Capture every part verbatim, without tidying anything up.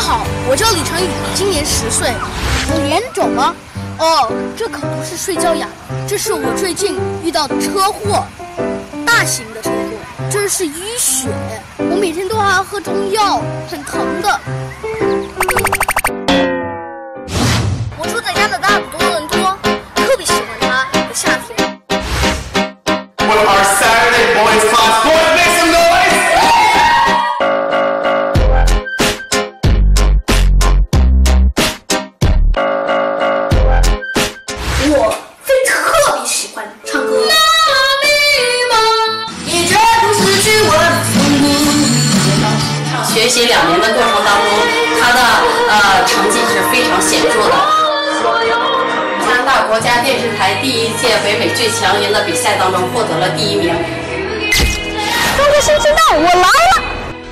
好，我叫李成宇，今年十岁。有脸肿吗？哦，这可不是睡觉哑，这是我最近遇到的车祸，大型的车祸，这是淤血，我每天都还要喝中药，很疼的。我住在加拿大的多伦多，特别喜欢它的夏天。 For our Saturday boys class, boys make some noise! 我非特别喜欢唱歌。你绝不失去我的风度。 学习两年的过程当中，他的呃成绩是非常显著的。加拿大国家电视台第一届北美最强音的比赛当中获得了第一名。 中国新时代，我来了！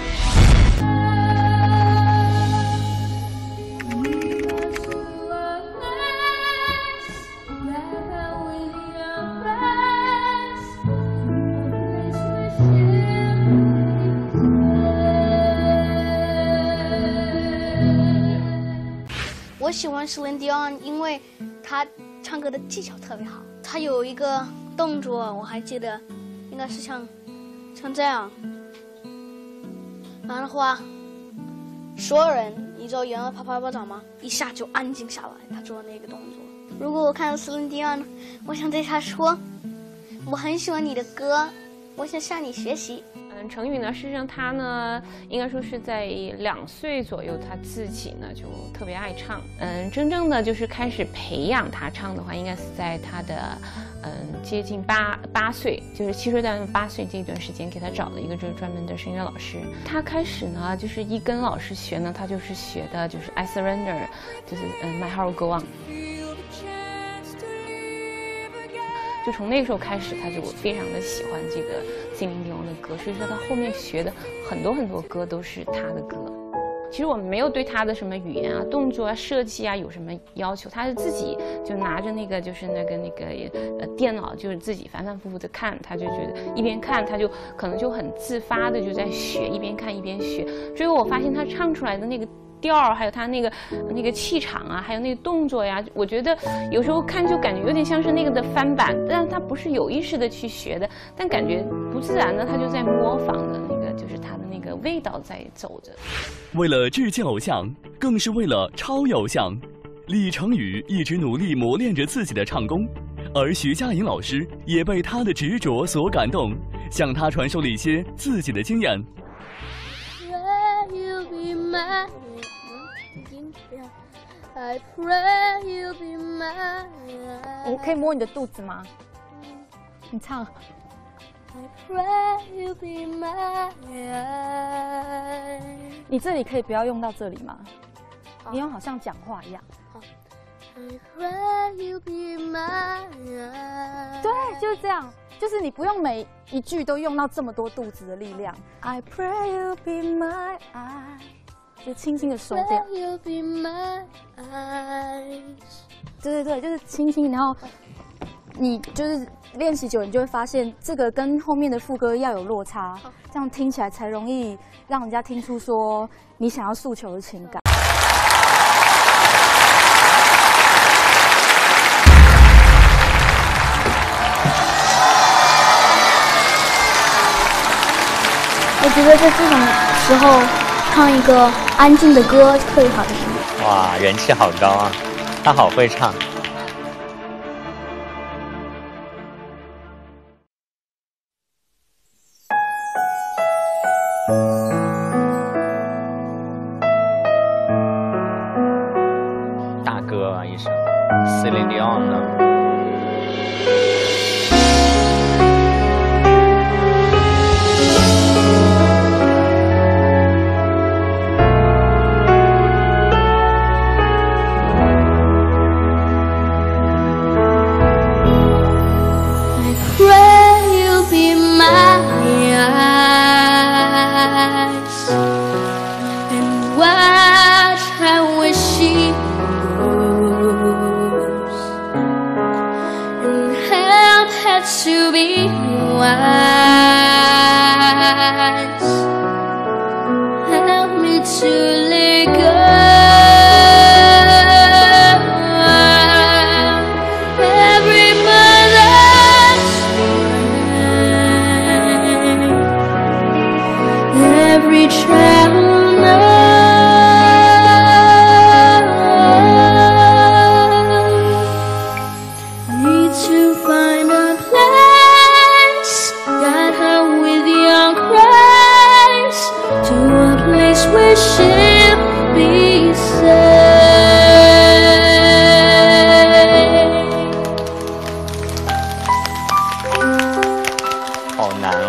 我喜欢 Celine Dion， 因为她唱歌的技巧特别好。她有一个动作，我还记得，应该是像像这样。然后的话，所有人，你知道原来啪啪啪掌吗？一下就安静下来。她做的那个动作。如果我看到 Celine Dion， 我想对她说，我很喜欢你的歌，我想向你学习。 嗯，成宇呢，事实上他呢，应该说是在两岁左右，他自己呢就特别爱唱。嗯，真正的就是开始培养他唱的话，应该是在他的嗯接近八八岁，就是七岁到八岁这一段时间，给他找了一个就是专门的声乐老师。他开始呢，就是一跟老师学呢，他就是学的就是 I Surrender， 就是嗯 My Heart Will Go On。就从那时候开始，他就非常的喜欢这个Celine Dion的歌，所以说他后面学的很多很多歌都是他的歌。其实我们没有对他的什么语言啊、动作啊、设计啊有什么要求，他是自己就拿着那个就是那个那个呃电脑，就是自己反反复复的看，他就觉得一边看他就可能就很自发的就在学，一边看一边学。所以我发现他唱出来的那个调儿，还有他那个那个气场啊，还有那个动作呀，我觉得有时候看就感觉有点像是那个的翻版，但他不是有意识的去学的，但感觉不自然的他就在模仿的那个，就是他的那个味道在走着。 为了致敬偶像，更是为了超越偶像，李成宇一直努力磨练着自己的唱功，而徐佳莹老师也被他的执着所感动，向他传授了一些自己的经验。 I pray you'll be mine。 我可以摸你的肚子吗？你唱。I pray you'll be mine。 你这里可以不要用到这里吗？你用好像讲话一样。I pray you'll be mine。 对，就是这样，就是你不用每一句都用到这么多肚子的力量。I pray you'll be mine。就轻轻的收掉，对对对，就是轻轻，然后你就是练习久了，你就会发现这个跟后面的副歌要有落差，这样听起来才容易让人家听出说你想要诉求的情感。 我觉得在这种时候唱一个安静的歌特别好听。 哇，人气好高啊，他好会唱。大歌啊，一首 Celine Dion 呢。 To be wise, help me to let go. Every mother's cry, every child knows. Need to find a place, guide her with young Christ to a place where she'll be safe. 好难哦。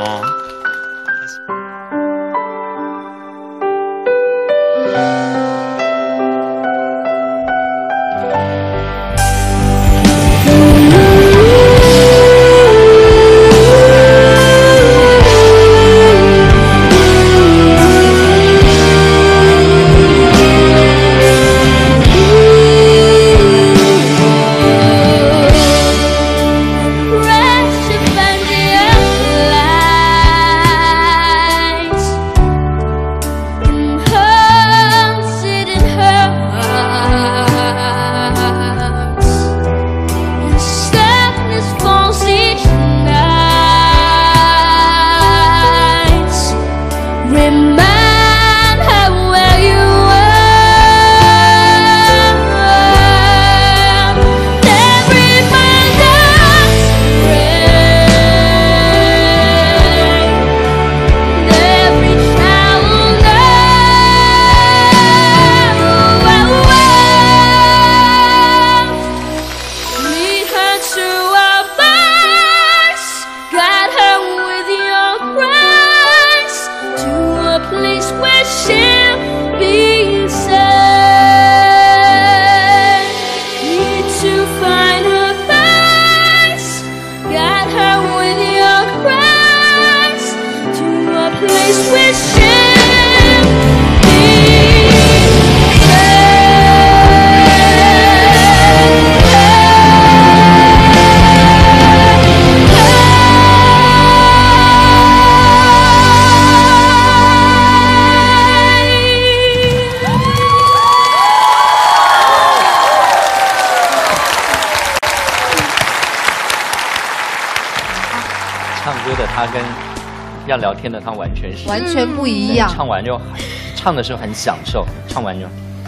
唱歌的他跟要聊天的他完全是完全不一样。 唱完就唱的时候很享受，唱完就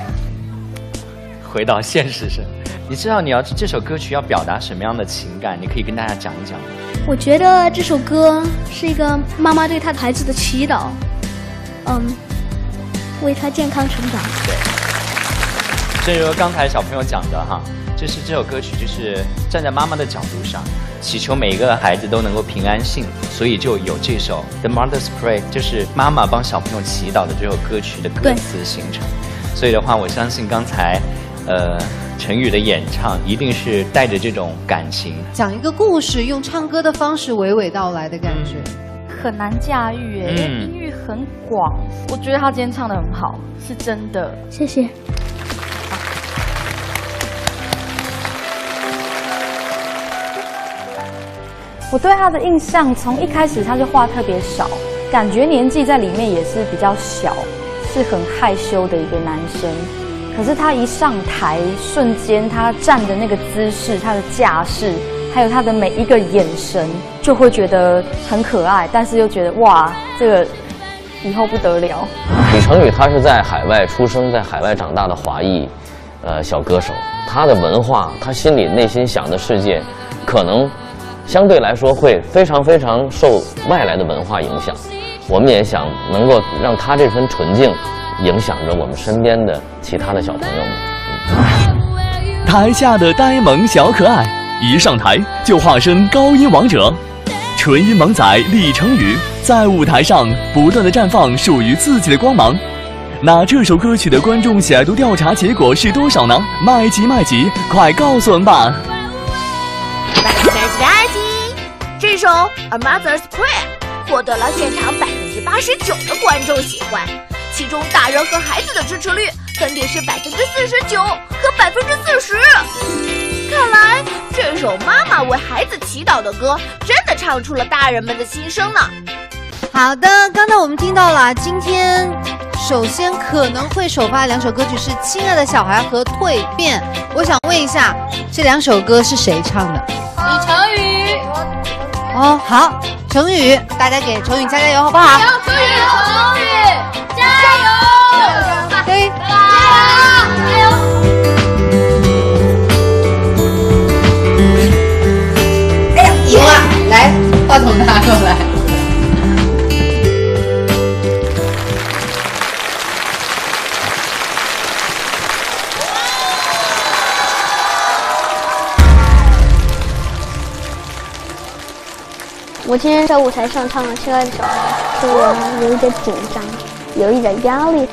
回到现实上。你知道你要这首歌曲要表达什么样的情感？你可以跟大家讲一讲吗？ 我觉得这首歌是一个妈妈对她孩子的祈祷，嗯，为他健康成长。 对，正如刚才小朋友讲的哈，就是这首歌曲就是站在妈妈的角度上，祈求每一个孩子都能够平安幸福，所以就有这首 The Mother's Prayer， 就是妈妈帮小朋友祈祷的这首歌曲的歌词形成。所以的话，我相信刚才呃陈宇的演唱一定是带着这种感情， 讲一个故事，用唱歌的方式娓娓道来的感觉， 很难驾驭哎，因为音域很广。我觉得他今天唱得很好，是真的。 谢谢。 我对他的印象，从一开始他就话特别少，感觉年纪在里面也是比较小，是很害羞的一个男生。可是他一上台，瞬间他站的那个姿势、他的架势，还有他的每一个眼神，就会觉得很可爱，但是又觉得哇，这个以后不得了。 李成宇他是在海外出生、在海外长大的华裔，呃，小歌手。他的文化，他心里内心想的世界，可能相对来说会非常非常受外来的文化影响。我们也想能够让他这份纯净影响着我们身边的其他的小朋友们。嗯、 台下的呆萌小可爱，一上台就化身高音王者。纯音萌仔李成宇在舞台上不断的绽放属于自己的光芒。那这首歌曲的观众喜爱度调查结果是多少呢？麦吉麦吉，快告诉我们吧！ 麦吉麦吉麦吉，这首《A Mother's Prayer》获得了现场百分之八十九的观众喜欢，其中大人和孩子的支持率分别是百分之四十九和百分之四十。看来这首妈妈为孩子祈祷的歌，真的唱出了大人们的心声呢。 好的，刚才我们听到了今天首先可能会首发的两首歌曲是《亲爱的小孩》和《蜕变》。我想问一下，这两首歌是谁唱的？ 李成宇。 哦，好，成宇，大家给成宇加加油，好不好？ 加油，成宇，成宇，加油！ 对， 加油！ 哎呀，赢了！来，话筒拿过来。 我今天在舞台上唱了《亲爱的小孩》，所以我有一点紧张，有一点压力。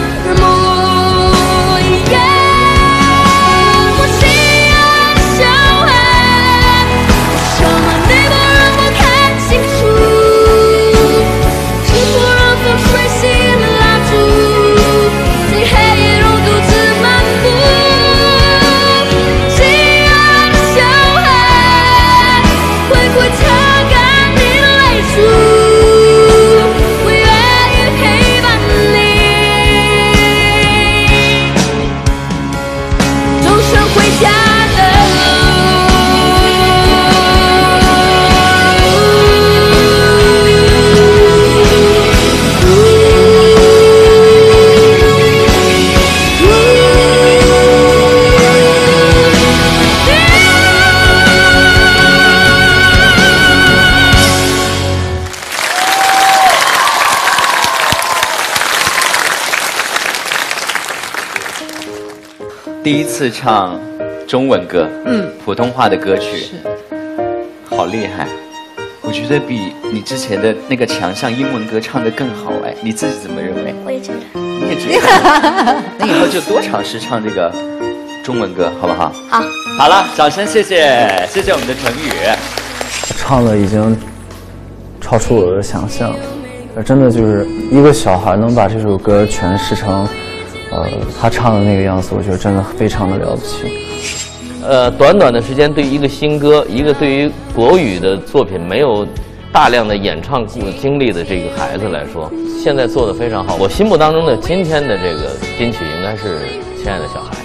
小第一次唱中文歌， 嗯， 普通话的歌曲， 是， 好厉害。我觉得比你之前的那个强项英文歌唱得更好哎，你自己怎么认为？ 我也觉得。 你也觉得？那以后就多尝试唱这个中文歌，好不好？ 好。 好了，掌声谢谢，谢谢我们的程宇。 唱的已经超出我的想象，真的就是一个小孩能把这首歌诠释成，呃，他唱的那个样子，我觉得真的非常的了不起。 呃，短短的时间，对于一个新歌，一个对于国语的作品没有大量的演唱经历的这个孩子来说，现在做得非常好。我心目当中的今天的这个金曲应该是《亲爱的小孩》。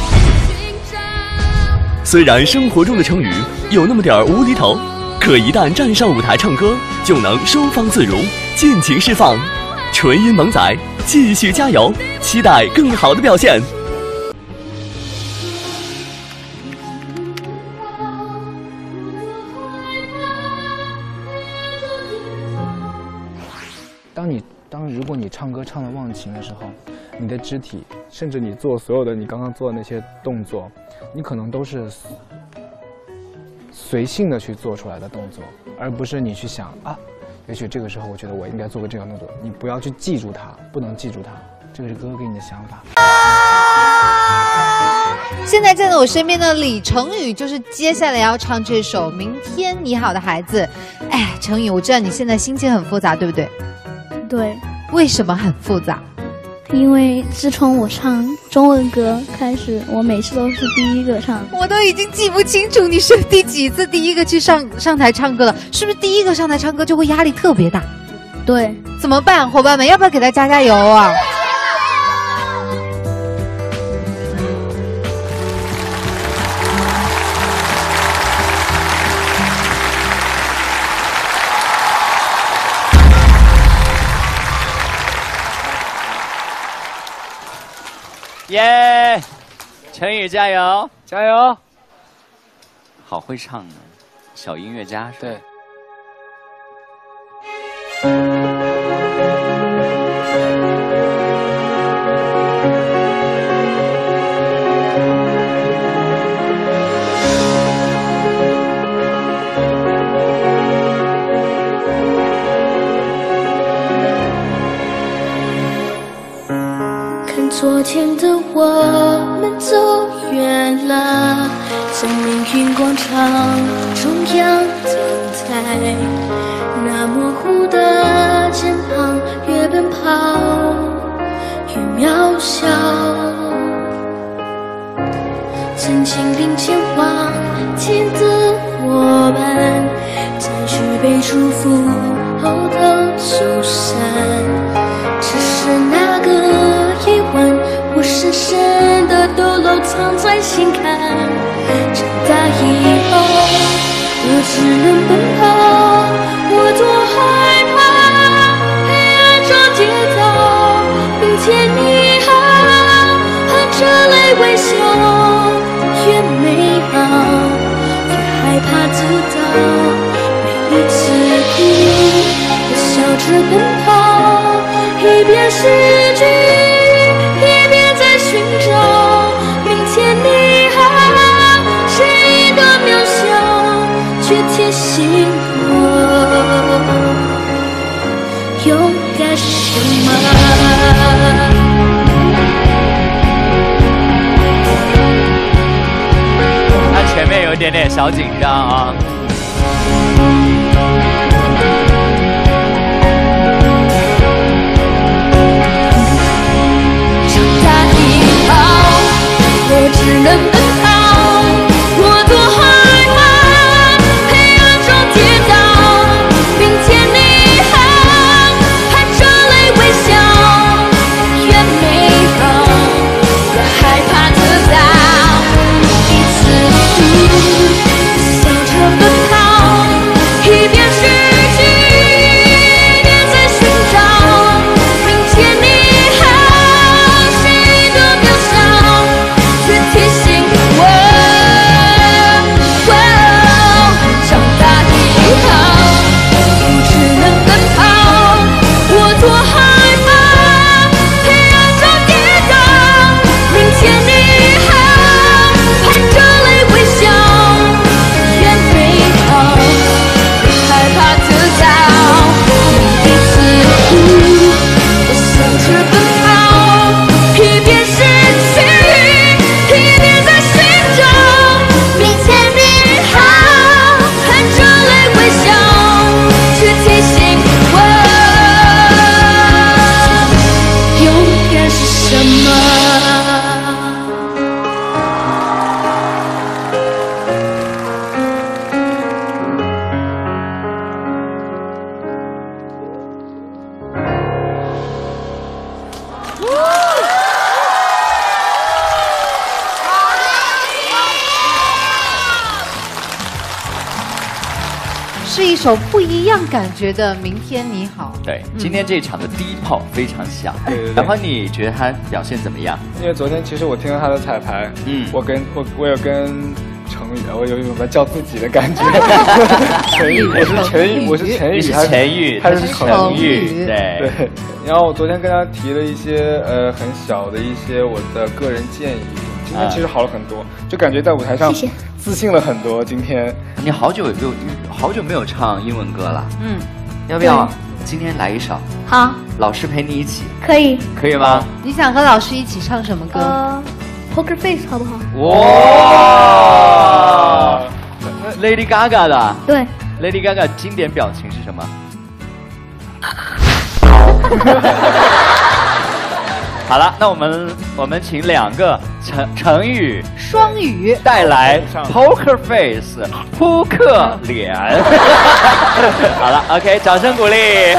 虽然生活中的成语有那么点儿无厘头，可一旦站上舞台唱歌，就能收放自如，尽情释放。纯音萌仔，继续加油，期待更好的表现。 当你当如果你唱歌唱得忘情的时候，你的肢体，甚至你做所有的你刚刚做的那些动作，你可能都是随性的去做出来的动作，而不是你去想啊，也许这个时候我觉得我应该做个这个动作，你不要去记住它，不能记住它，这个是哥哥给你的想法。 现在站在我身边的李成宇，就是接下来要唱这首《明天你好的孩子》。哎，成宇，我知道你现在心情很复杂，对不对？ 对。 为什么很复杂？ 因为自从我唱中文歌开始，我每次都是第一个唱。 我都已经记不清楚你是第几次第一个去上上台唱歌了，是不是第一个上台唱歌就会压力特别大？ 对。 怎么办，伙伴们，要不要给他加加油啊？ 耶，成宇加油， 加油！ 好会唱啊，小音乐家是吧？对。 昨天的我们走远了，在命运广场中央等待，那模糊的肩膀越奔跑越渺小。曾经并肩往前的我们，在举杯祝福后都走散，只是那个夜晚，我深深的都漏藏在心坎。长大以后，我只能奔跑，我多害怕黑暗中跌倒。明天你好，含着泪微笑，越美好，越害怕知道。每一次哭，我笑着奔跑，一边失去。寻找明天你好，是一个渺小，却提醒我勇敢是什么。 他前面有一点点小紧张啊。 我只能奔跑，我多害怕黑暗中跌倒。明天你好，含着泪微笑，越美好，越害怕得到。一次哭，笑着奔是一首不一样感觉的《明天你好》。 对，今天这一场的第一炮非常响。 对对对。 然后你觉得他表现怎么样？ 因为昨天其实我听了他的彩排，嗯，我跟我我有跟成宇，我有一种在叫自己的感觉。陈宇，我是陈宇，我是陈宇， 你是陈宇， 他是成宇，对对。然后我昨天跟他提了一些呃很小的一些我的个人建议。今天其实好了很多，就感觉在舞台上自信了很多。今天你好久没有好久没有唱英文歌了， 嗯， 要不要今天来一首？ 好， 老师陪你一起， 可以， 可以吗？ 你想和老师一起唱什么歌？ 呃 Poker Face 好不好？ 哇 ，Lady Gaga 的， 对 ，Lady Gaga 经典表情是什么？好了，那我们我们请两个成成语双语带来 Poker Face 扑克脸。好了 ，OK， 掌声鼓励。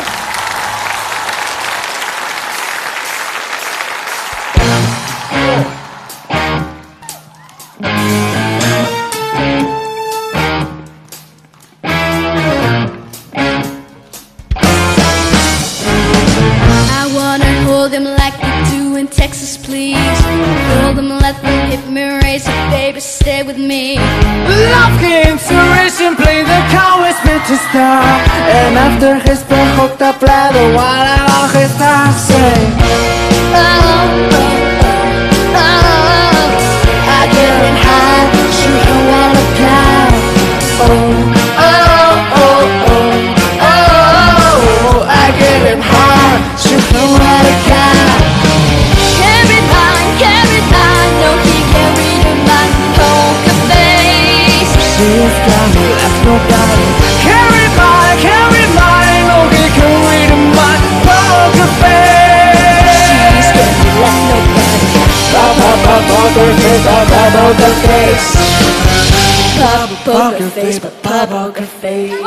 Them like they do in Texas, please. Hold them, let them hit me, raise it, baby, stay with me. Love inspiration, play the card with me to start. And after he's been hooked up, play the one and all his stars say. Oh, oh, oh, oh, I get high, shoot her while I fly. Oh, oh, oh, oh, oh, I get high, shoot her while I fly. She's got me left nobody. Carry mine, carry mine. Oh, he can read my poker face. She's got me left nobody. Pop, pop, pop, poker face, pop, pop, poker face. Pop, poker face, pop, pop, poker face.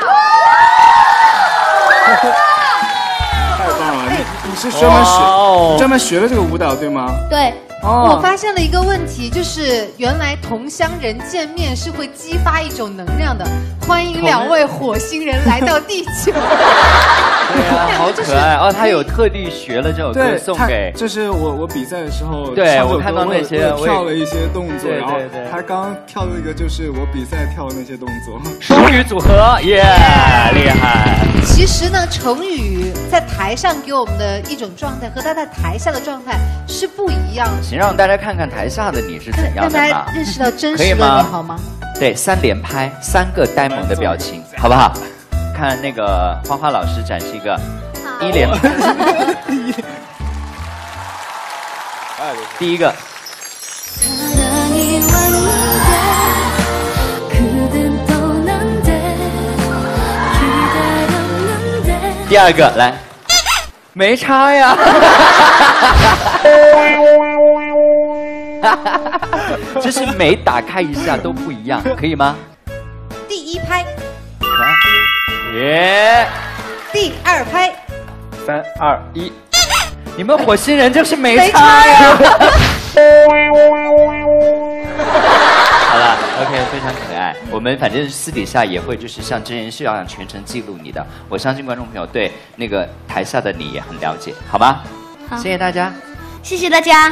太棒了！你你是专门学专门学了这个舞蹈对吗？ 对。 哦、我发现了一个问题，就是原来同乡人见面是会激发一种能量的。欢迎两位火星人来到地球。 对啊，好可爱哦！他有特地学了这首歌送给， 这是我我比赛的时候， 对我看到那些跳了一些动作， 对然后对对， 他刚跳的那个就是我比赛跳的那些动作。 双语组合，耶，厉害！ 其实呢，成宇在台上给我们的一种状态和他在台下的状态是不一样的。 请让大家看看台下的你是怎样的嘛？ 让大家认识到真实的你好吗？ 对，三连拍，三个呆萌的表情，好不好？看那个花花老师展示一个一连拍。第一个。第二个来，没差呀。就是每打开一下都不一样，可以吗？ 第一拍， 耶！ 第二拍， 三二一， 你们火星人就是没差呀！好了 ，OK， 非常可爱。我们反正私底下也会就是像真人秀一样全程记录你的。我相信观众朋友对那个台下的你也很了解，好吗？ 好， 谢谢大家， 谢谢大家。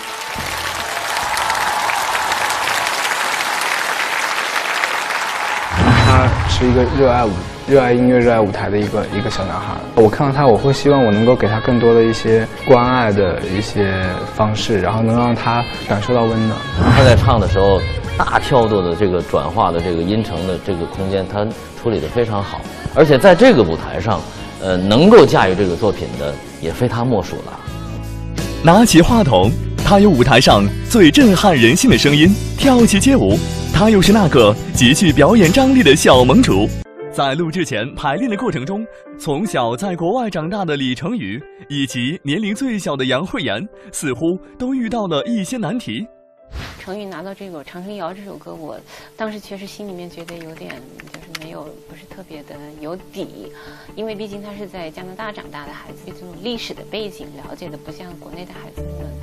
他是一个热爱舞、热爱音乐、热爱舞台的一个一个小男孩。我看到他，我会希望我能够给他更多的一些关爱的一些方式，然后能让他感受到温暖。 他在唱的时候，大跳动的这个转化的这个音程的这个空间，他处理得非常好。而且在这个舞台上，呃，能够驾驭这个作品的也非他莫属了。 拿起话筒，他有舞台上最震撼人心的声音；跳起街舞，他又是那个极具表演张力的小盟主。在录制前排练的过程中，从小在国外长大的李成宇以及年龄最小的杨慧妍，似乎都遇到了一些难题。 成宇拿到这个《长城谣》这首歌，我当时确实心里面觉得有点就是没有不是特别的有底，因为毕竟他是在加拿大长大的孩子，对这种历史的背景了解的不像国内的孩子那么多。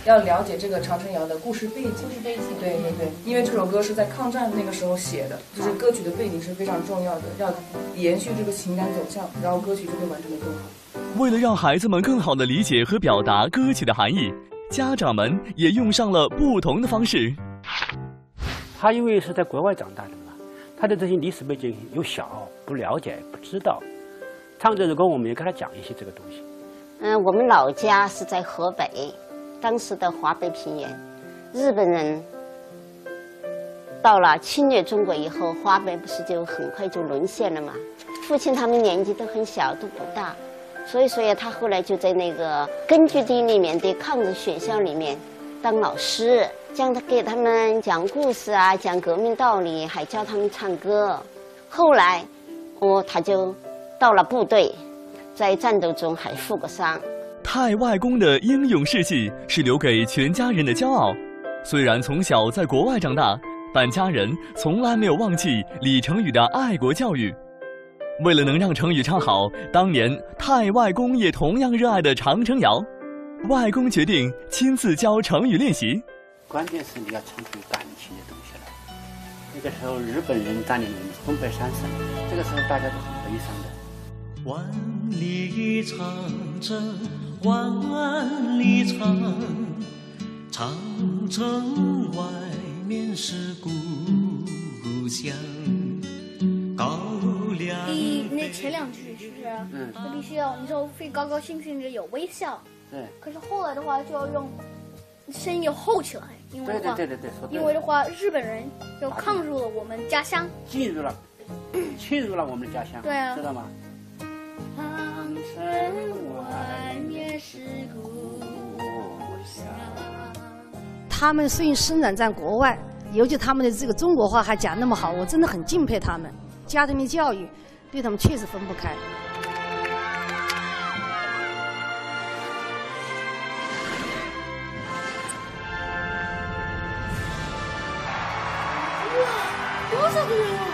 要了解这个长城谣的故事背景。故事背景。 对对对，因为这首歌是在抗战那个时候写的，就是歌曲的背景是非常重要的，要延续这个情感走向，然后歌曲就会完成的更好。 为了让孩子们更好地理解和表达歌曲的含义，家长们也用上了不同的方式。 他因为是在国外长大的嘛，他的这些历史背景又小，不了解，不知道。唱这首歌，我们也跟他讲一些这个东西。 嗯，我们老家是在河北，当时的华北平原，日本人到了侵略中国以后，华北不是就很快就沦陷了嘛？父亲他们年纪都很小，都不大，所以说呀，他后来就在那个根据地里面的抗日学校里面当老师，讲他给他们讲故事啊，讲革命道理，还教他们唱歌。后来，哦，他就到了部队，在战斗中还负过伤。 太外公的英勇事迹是留给全家人的骄傲。虽然从小在国外长大，但家人从来没有忘记李成宇的爱国教育。为了能让成宇唱好当年太外公也同样热爱的长城谣，外公决定亲自教成宇练习。 关键是你要唱出感情的东西来。那个时候日本人占领了我们东北三省，这个时候大家都很悲伤的。 万里长城万里长，长城外面是故乡。高粱。 第那前两句是不是？嗯。就必须要，你说非高高兴兴的有微笑。 对。 可是后来的话就要用声音要厚起来，因为的话， 对对对对对， 因为的话日本人就抗入了我们家乡， 进入了，侵入了我们的家乡。 对啊。 知道吗？ 长城外面是故乡。 他们虽然生长在国外，尤其他们的这个中国话还讲那么好，我真的很敬佩他们。家庭的教育对他们确实分不开。 哇，多少个人啊！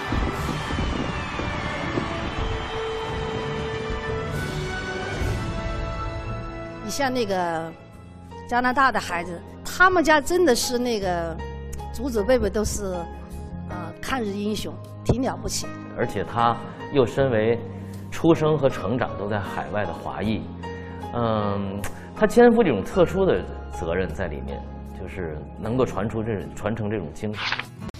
你像那个加拿大的孩子，他们家真的是那个祖祖辈辈都是呃抗日英雄，挺了不起。 而且他又身为出生和成长都在海外的华裔，嗯，他肩负这种特殊的责任在里面，就是能够传出这传承这种精神。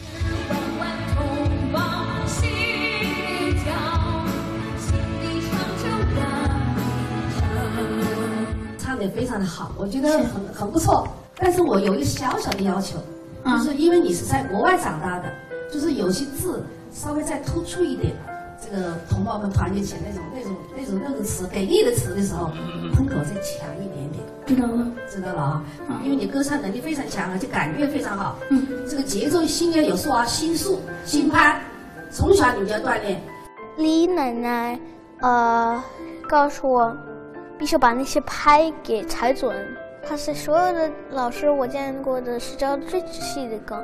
唱得非常的好，我觉得很很不错。但是我有一个小小的要求， 嗯、 就是因为你是在国外长大的，就是有些字稍微再突出一点，这个同胞们团结起来那种那种那种那个词给力的词的时候，喷口再强一点点。 知道了， 知道了啊！嗯、因为你歌唱能力非常强，而且感觉非常好。嗯，这个节奏心要有数啊，心速、心拍，从小你们就要锻炼。 李奶奶，呃，告诉我。必须把那些拍给踩准，他是所有的老师我见过的是教最仔细的歌。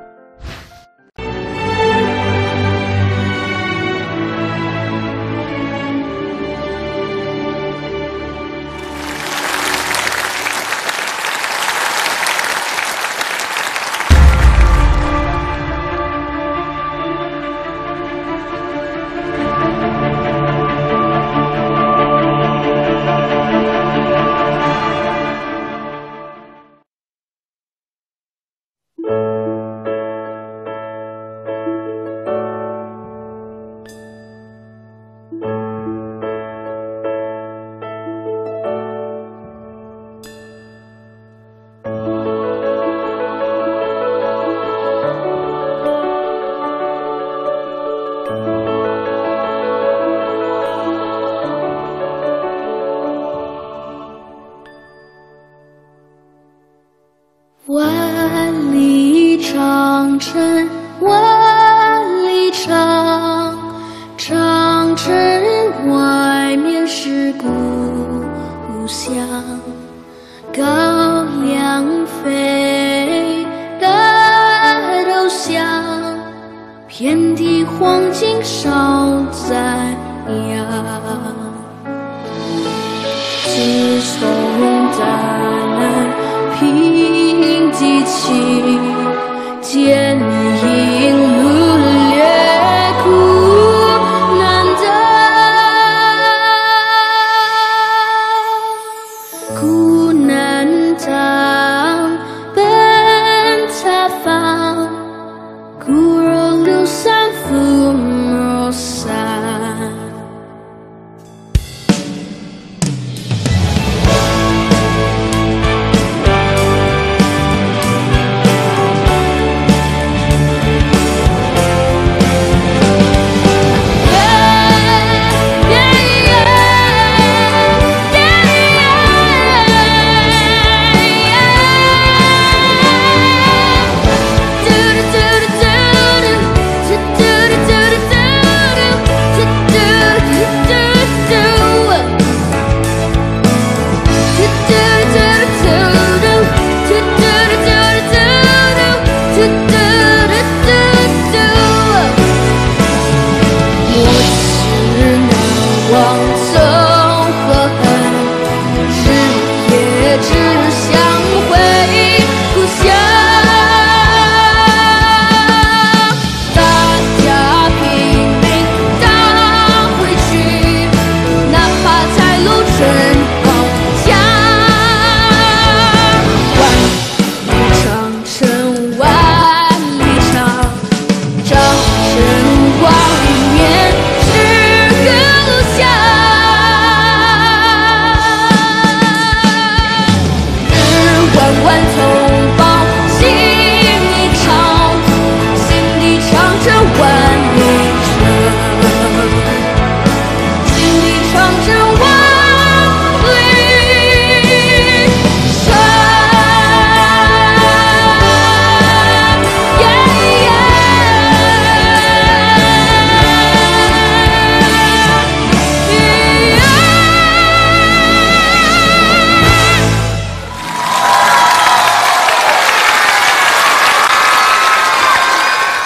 万里长城万里长，长城外面是故乡。高粱飞的头香，遍地黄金烧在阳。自从大难平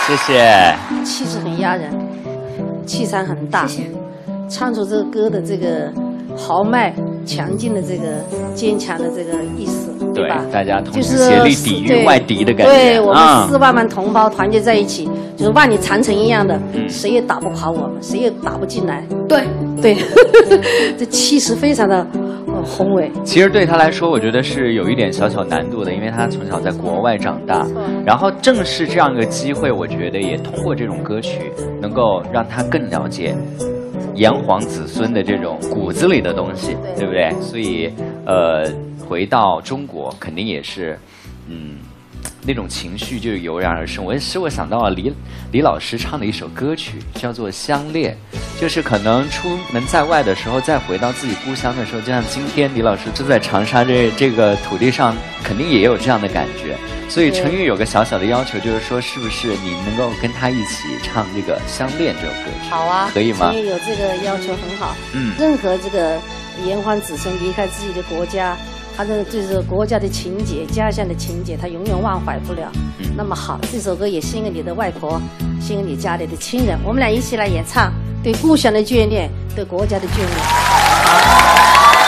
谢谢。 气质很压人，气场很大，唱出这个歌的这个豪迈、强劲的这个坚强的这个意思，对吧？ 大家同就是心协力抵御外敌的感觉。 对我啊们四万万同胞团结在一起，就是万里长城一样的，谁也打不垮我们，谁也打不进来。对对，这气势非常的呃宏伟。 其实对他来说，我觉得是有一点小小难度的，因为他从小在国外长大，然后正是这样一个机会，我觉得也通过这种歌曲，能够让他更了解炎黄子孙的这种骨子里的东西，对不对？所以，呃，回到中国，肯定也是，嗯。那种情绪就油然而生。我使我想到了李李老师唱的一首歌曲，叫做《相恋》，就是可能出门在外的时候，再回到自己故乡的时候，就像今天李老师住在长沙这这个土地上，肯定也有这样的感觉。所以陈宇有个小小的要求，就是说，是不是你能够跟他一起唱这个《相恋》这首歌曲？ 好啊， 可以吗？ 陈宇有这个要求很好。 嗯， 任何这个炎黄子孙离开自己的国家。他的就是国家的情结、家乡的情结，他永远忘怀不了。嗯、那么好，这首歌也献给你的外婆，献给你家里的亲人，我们俩一起来演唱，对故乡的眷恋，对国家的眷恋。好。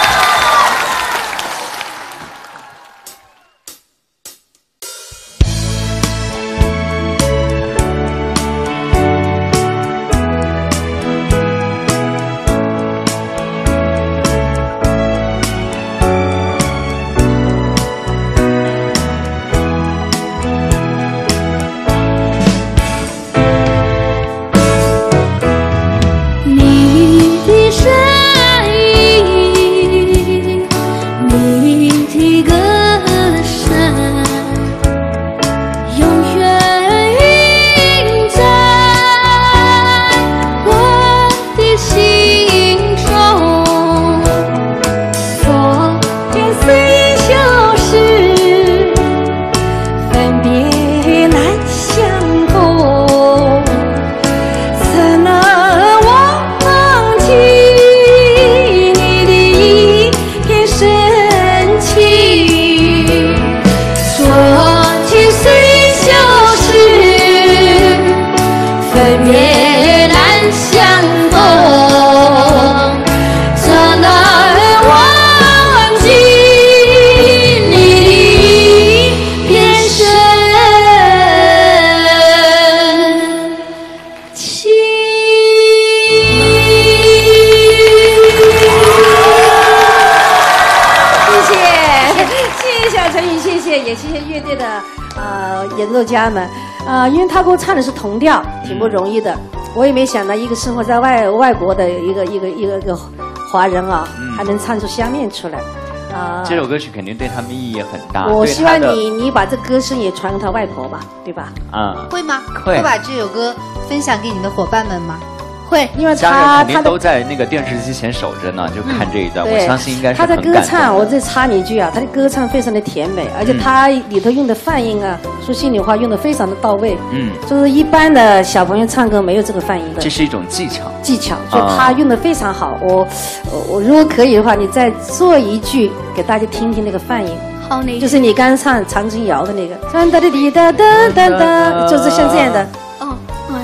演奏家们，呃，因为他给我唱的是同调，挺不容易的。我也没想到，一个生活在外外国的一个一个一个一个华人啊，嗯、还能唱出《相恋》出来。啊、呃， 这首歌曲肯定对他们意义也很大。 我希望你你把这歌声也传给他外婆吧，对吧？ 啊、 嗯，会吗？ 会。 会把这首歌分享给你的伙伴们吗？会， 因为家他人肯定都在那个电视机前守着呢，就看这一段。 嗯、 我相信应该是他的歌唱，我再再插你一句啊，他的歌唱非常的甜美，而且他里头用的泛音啊，说心里话用的非常的到位。嗯，就是一般的小朋友唱歌没有这个泛音的。 这是一种技巧。 技巧，所以他用的非常好。我我我如果可以的话，你再做一句给大家听听那个泛音。 好，那就是你刚刚唱长城谣的那个，哒哒滴哒哒哒哒，就是像这样的。 哦，嗯。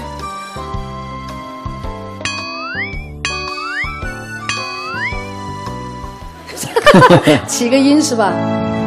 起个音是吧？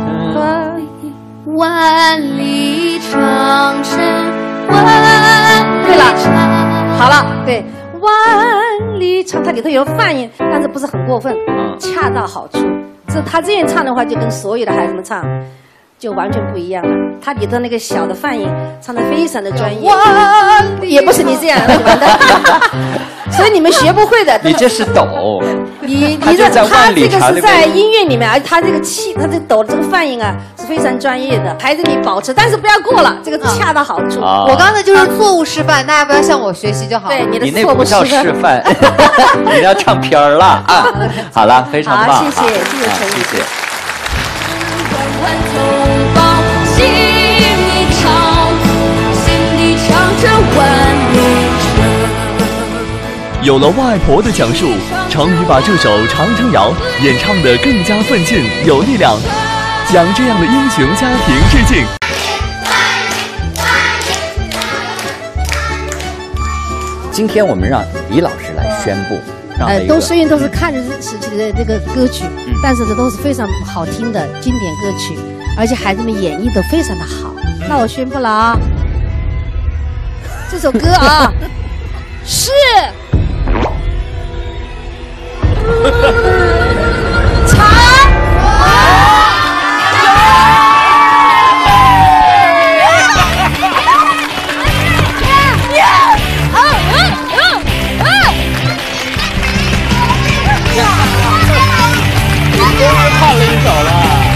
万里长城，万对了，好了，对，万里长，它里头有泛音，但是不是很过分，恰到好处。这他这样唱的话，就跟所有的孩子们唱就完全不一样了。他里头那个小的泛音唱得非常的专业，也不是你这样玩的。所以你们学不会的。 你这是抖， 你你这他这个是在音乐里面，而他这个气，他这抖这个泛音啊是非常专业的。孩子你保持，但是不要过了，这个恰到好处。 哦、 我刚才就是错误示范，大家不要向我学习就好。 对，你的错误示范，你要唱片儿了啊！好了，非常棒， 好，谢谢，谢谢陈宇， 谢谢。 心里唱，心里唱着万里长。 有了外婆的讲述，成宇把这首《长城谣》演唱得更加奋进有力量，向这样的英雄家庭致敬。 今天我们让李老师来宣布，让呃， 一个都虽然都是抗日时期的这个歌曲， 嗯但是这都是非常好听的经典歌曲，而且孩子们演绎的非常的好。 嗯那我宣布了啊，这首歌啊是。 唱了一首了。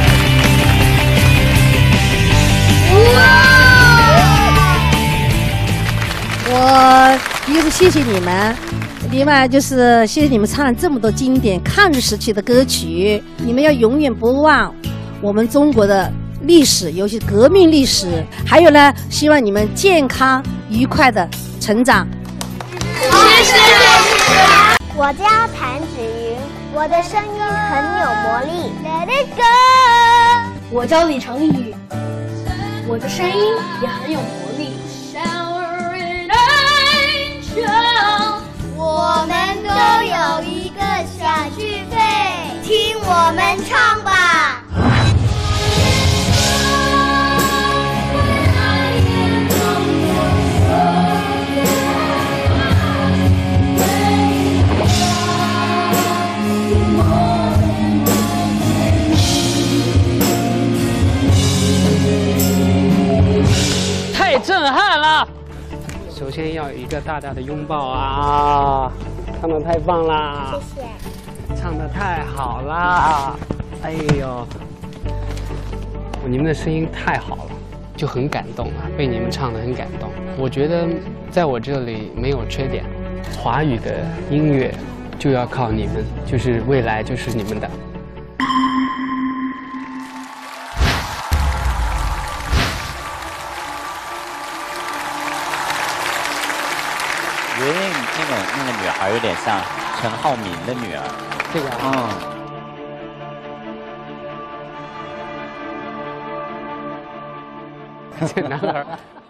我一个是谢谢你们，另外就是谢谢你们唱了这么多经典抗日时期的歌曲，你们要永远不忘我们中国的历史，尤其革命历史。还有呢，希望你们健康愉快的成长。 谢谢谢谢。我叫谭芷云，我的声音很有魔力。Let it go。 我叫李成宇，我的声音也很有魔力。 我们都有一个小聚会，听我们唱吧。 太震撼了！首先要有一个大大的拥抱啊！唱的太棒啦！ 谢谢。 唱的太好啦！哎呦，你们的声音太好了，就很感动啊！被你们唱的很感动。我觉得在我这里没有缺点，华语的音乐就要靠你们，就是未来就是你们的。 我觉得那那种那个女孩有点像陈浩民的女儿。 这个啊。嗯。这男孩。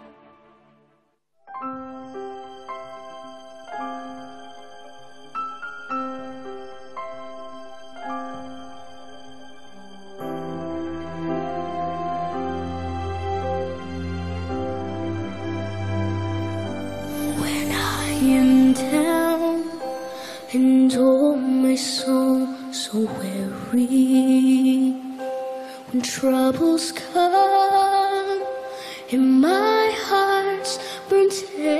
am down and oh my soul so weary when troubles come and my heart's burnt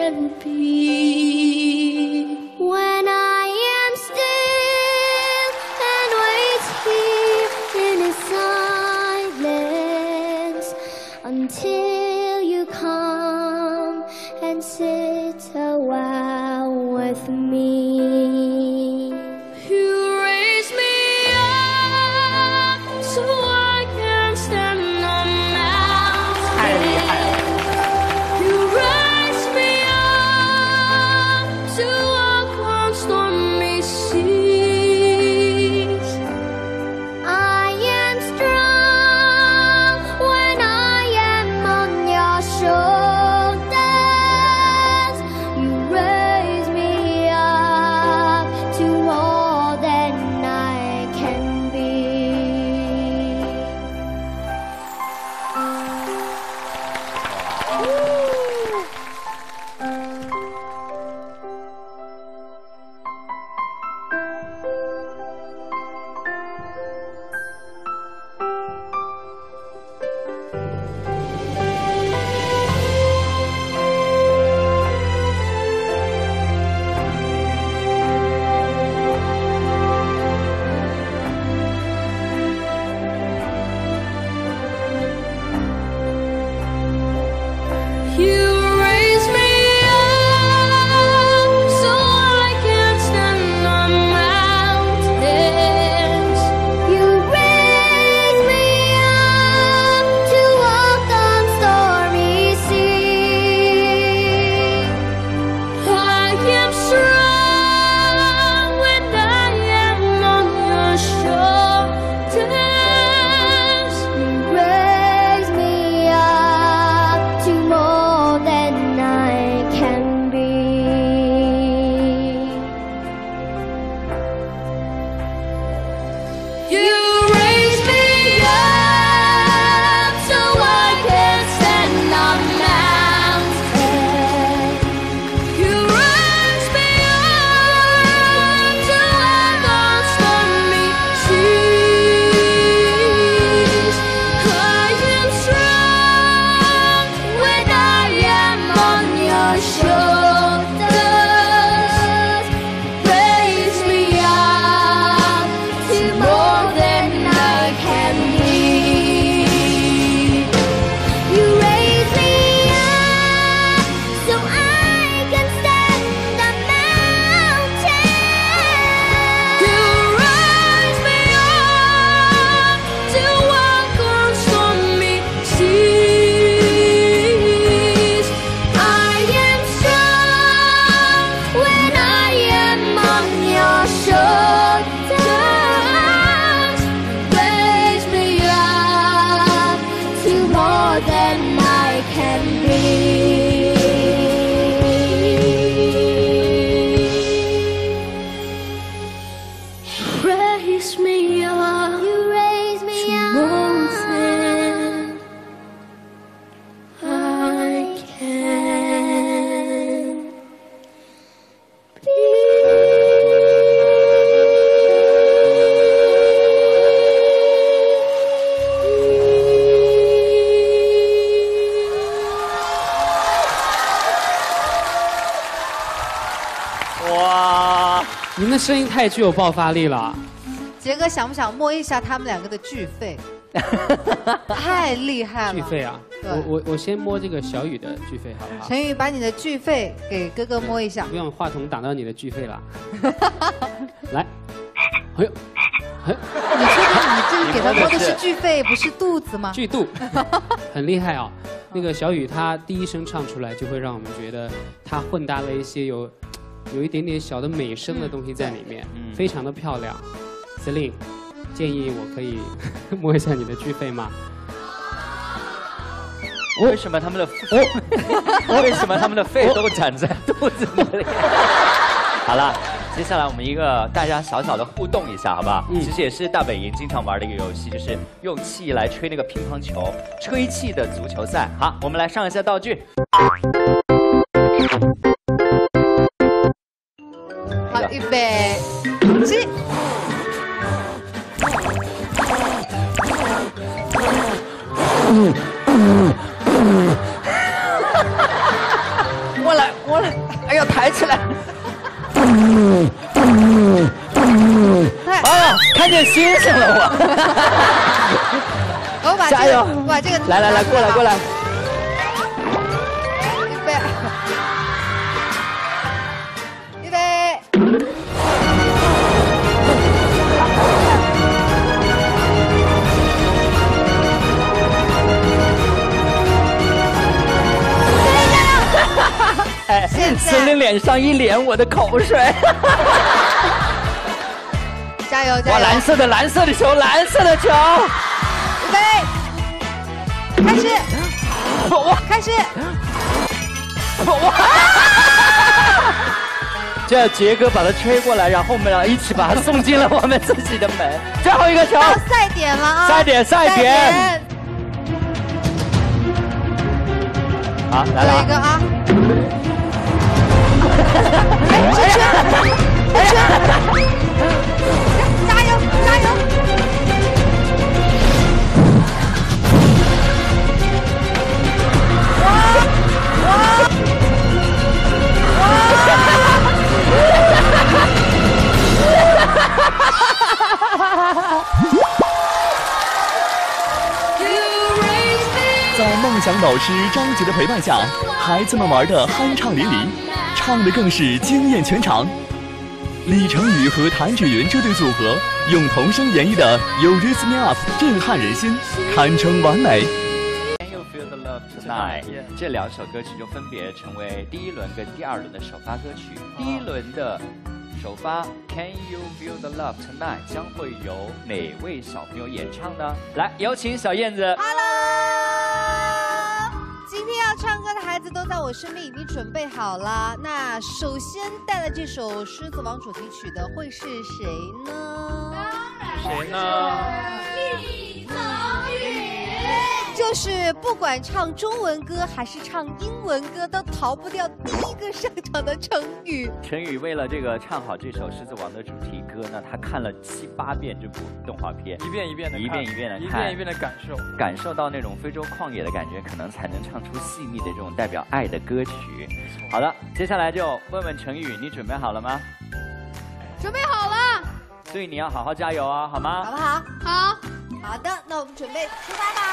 empty when I am still and wait here in silence until you come and sit a while with me. You raise me up so I can stand on mountains. 太厉害了。 You raise me up to walk on stormy seas. I am strong when I am on your shoulders. You raise me up can be. Raise me up, you raise me up more than I can be. 哇，你们的声音太具有爆发力了。 杰哥想不想摸一下他们两个的巨肺？太厉害了！ 巨肺啊！我我我先摸这个小雨的巨肺好不好？ 陈宇，把你的巨肺给哥哥摸一下。 不用话筒挡到你的巨肺了。来，哎呦，哎， 你确定你这个给他摸的是巨肺，不是肚子吗？ 巨肚，很厉害啊！那个小雨他第一声唱出来，就会让我们觉得他混搭了一些有有一点点小的美声的东西在里面，嗯、非常的漂亮。Celine， 建议我可以摸一下你的巨肺吗？ 为什么他们的哦？为什么他们的肺都长在肚子里？好了，接下来我们一个大家小小的互动一下，好不好？嗯、其实也是大本营经常玩的一个游戏，就是用气来吹那个乒乓球，吹气的足球赛。好，我们来上一下道具。 好，预备，起。 嗯我来，我来，哎呀，抬起来！哎呀，看见星星了我！ 我把加油！ 把这个来来来，过来过来！ 预备，预备。 哎，森林脸上一脸我的口水。 加油加油！ 哇，蓝色的蓝色的球，蓝色的球。 预备，开始。 哇， 开始。 哇！这杰哥把它吹过来，然后我们俩一起把它送进了我们自己的门。最后一个球。 到赛点了啊！ 赛点赛点。好，来了。 一个啊。 哎呀！哎呀！ 加油加油！哇哇哇！ 在梦想导师张杰的陪伴下，孩子们玩得酣畅淋漓，唱的更是惊艳全场。李成宇和谭志云这对组合用童声演绎的《You Raise Me Up》震撼人心，堪称完美。 Can You Feel the Love Tonight？ 这两首歌曲就分别成为第一轮跟第二轮的首发歌曲。第一轮的首发 Can You Feel the Love Tonight 将会由哪位小朋友演唱呢？来，有请小燕子。 Hello， 今天要唱歌的孩子都在我身边，已经准备好了。那首先带来这首《狮子王》主题曲的会是谁呢？ 谁呢？ 李成宇。就是不管唱中文歌还是唱英文歌，都逃不掉第一个上场的成宇。 成宇为了这个唱好这首《狮子王》的主题歌呢，他看了七八遍这部动画片， 一遍一遍的， 一遍一遍的看， 一遍一遍的感受， 感受到那种非洲旷野的感觉，可能才能唱出细腻的这种代表爱的歌曲。好的，接下来就问问成宇，你准备好了吗？ 准备好了。 所以你要好好加油啊，好吗？ 好不好？好。好的，那我们准备出发吧。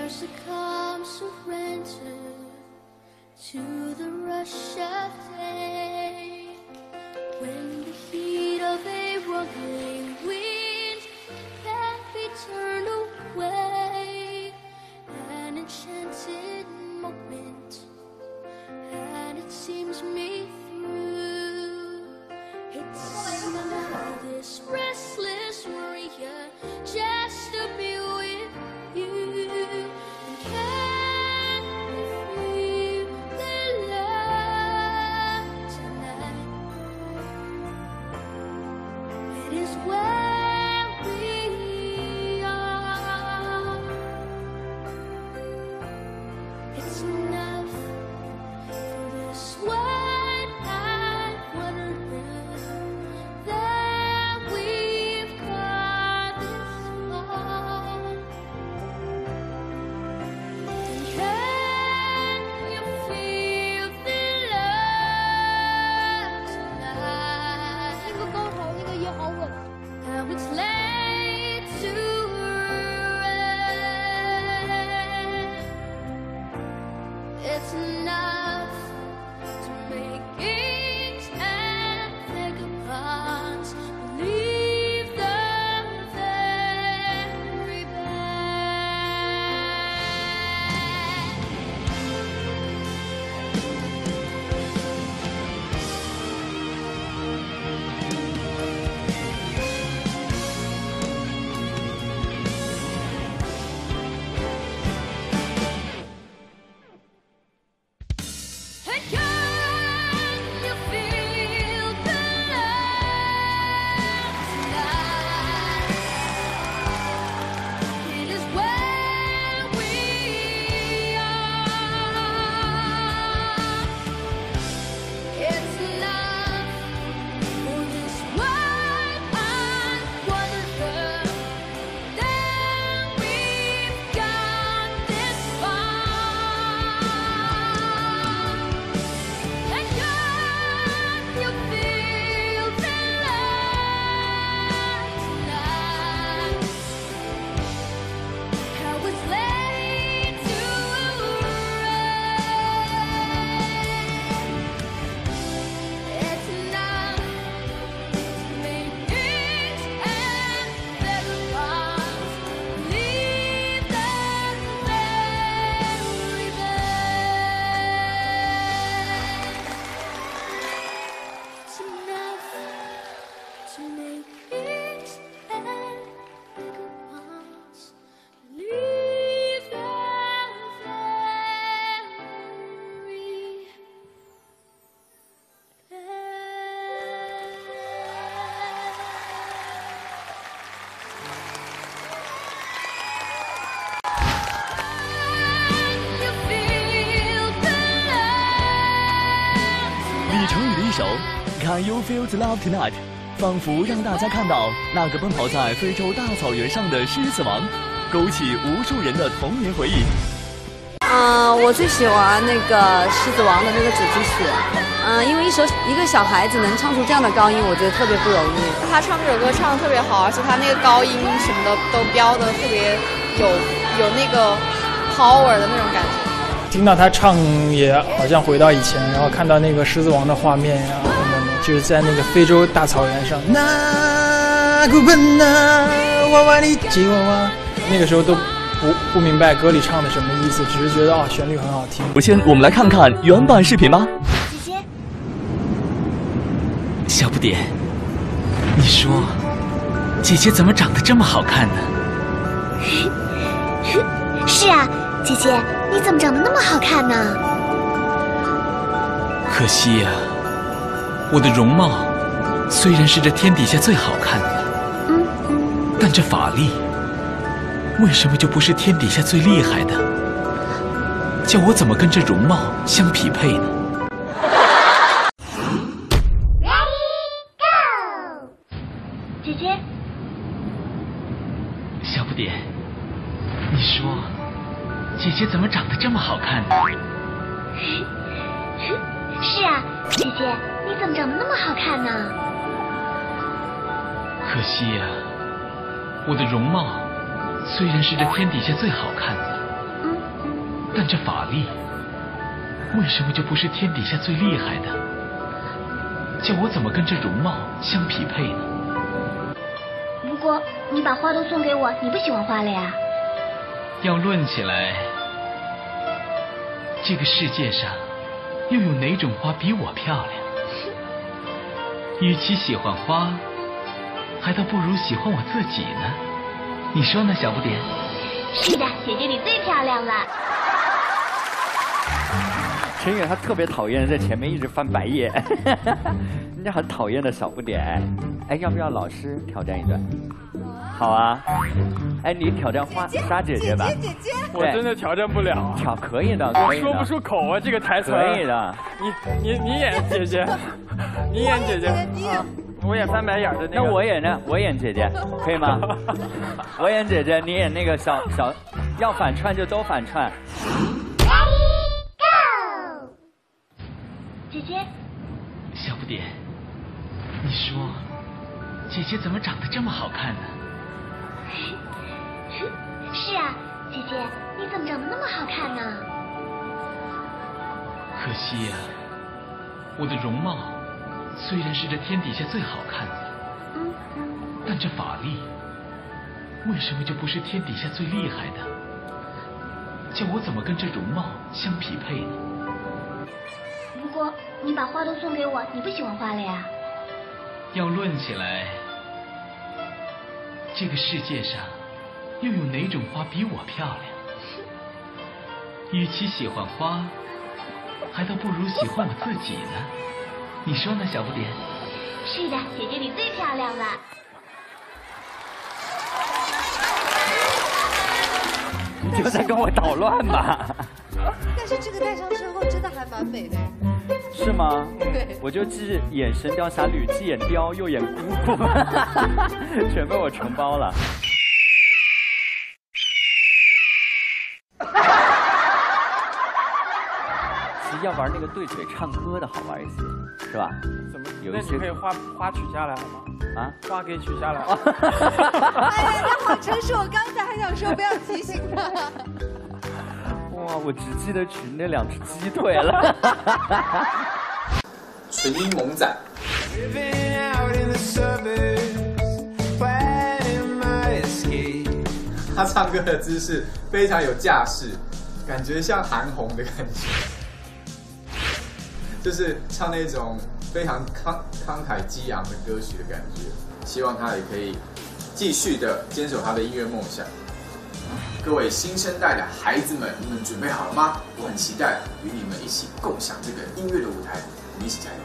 There's a calm surrender to the rush of day, when the heat of a rumbling wind can be turned away. An enchanted moment, and it seems me through. It's now this restless warrior just to be with you. And can you feel the love tonight? It is where we are. It's enough for this one I wondered that we've got this far. And can you feel the love tonight? 那个高潮，那个也好稳。Now it's late to rest. It's enough to make it and vagabonds leave the very best. And can you feel the love tonight? It is where we are. It's enough for this one I wonder that we've got this far. And can you feel the love tonight? How it's laid to rest. It's enough to make it and vagabonds leave the very best. It's enough to make it and vagabonds leave the very best. 李成宇的一首《Can You Feel the Love Tonight》，仿佛让大家看到那个奔跑在非洲大草原上的狮子王，勾起无数人的童年回忆。 嗯、我最喜欢那个《狮子王》的那个主题曲，嗯、因为一首一个小孩子能唱出这样的高音，我觉得特别不容易。 他唱这首歌唱得特别好，而且他那个高音什么的都飙的特别有有那个 power 的那种感觉。 听到他唱也好像回到以前，然后看到那个狮子王的画面呀、等等的，就是在那个非洲大草原上，那古本呐，娃娃里吉娃娃，那个时候都不不明白歌里唱的什么意思，只是觉得啊、旋律很好听。 首先，我们来看看原版视频吧。 姐姐， 小不点，你说，姐姐怎么长得这么好看呢？ 是啊，姐姐，你怎么长得那么好看呢？ 可惜呀、我的容貌虽然是这天底下最好看的， 嗯， 但这法力为什么就不是天底下最厉害的？叫我怎么跟这容貌相匹配呢？ 姐姐， 小不点，你说，姐姐怎么长得这么好看呢？ 是啊，姐姐，你怎么长得那么好看呢？ 可惜呀、我的容貌虽然是这天底下最好看的， 但这法力为什么就不是天底下最厉害的？叫我怎么跟这容貌相匹配呢？ 如果你把花都送给我，你不喜欢花了呀？ 要论起来，这个世界上又有哪种花比我漂亮？与其喜欢花，还倒不如喜欢我自己呢。你说呢，小不点？ 是的，姐姐你最漂亮了。 陈远他特别讨厌在前面一直翻白眼，人家很讨厌的小不点。哎，要不要老师挑战一段？好啊。哎，你挑战花莎姐姐吧。 姐姐姐姐，我真的挑战不了。 挑可以的， 我说不出口啊，这个台词。 可以的。 你你你演姐姐，你演姐姐，啊，我演翻白眼的那个。 那我演呢？我演姐姐，可以吗？我演姐姐，你演那个小小，要反串就都反串。 姐姐， 小不点，你说，姐姐怎么长得这么好看呢？ 是啊，姐姐，你怎么长得那么好看呢？ 可惜呀、啊，我的容貌虽然是这天底下最好看的， 嗯， 但这法力为什么就不是天底下最厉害的？叫我怎么跟这容貌相匹配呢？ 如果你把花都送给我，你不喜欢花了呀？ 要论起来，这个世界上又有哪种花比我漂亮？与其喜欢花，还倒不如喜欢我自己呢。你说呢，小不点？ 是的，姐姐你最漂亮了。 你就在跟我捣乱吧。 但是这个戴上之后真的还蛮美的。 是吗？ 对， 我就既演《神雕侠侣》，既演雕又演姑，全被我承包了。其实要玩那个对嘴唱歌的好玩一些，是吧？ 怎么？ 有一些那你可以花花取下来好吗？ 啊， 花给取下来。 哎呀，他好成熟，我刚才还想说不要提醒他。 哇，我只记得取那两只鸡腿了。 纯音猛仔。他唱歌的姿势非常有架势，感觉像韩红的感觉，就是唱那种非常慷慷慨激昂的歌曲的感觉。希望他也可以继续的坚守他的音乐梦想。各位新生代的孩子们，你们准备好了吗？我很期待与你们一起共享这个音乐的舞台，我们一起加油！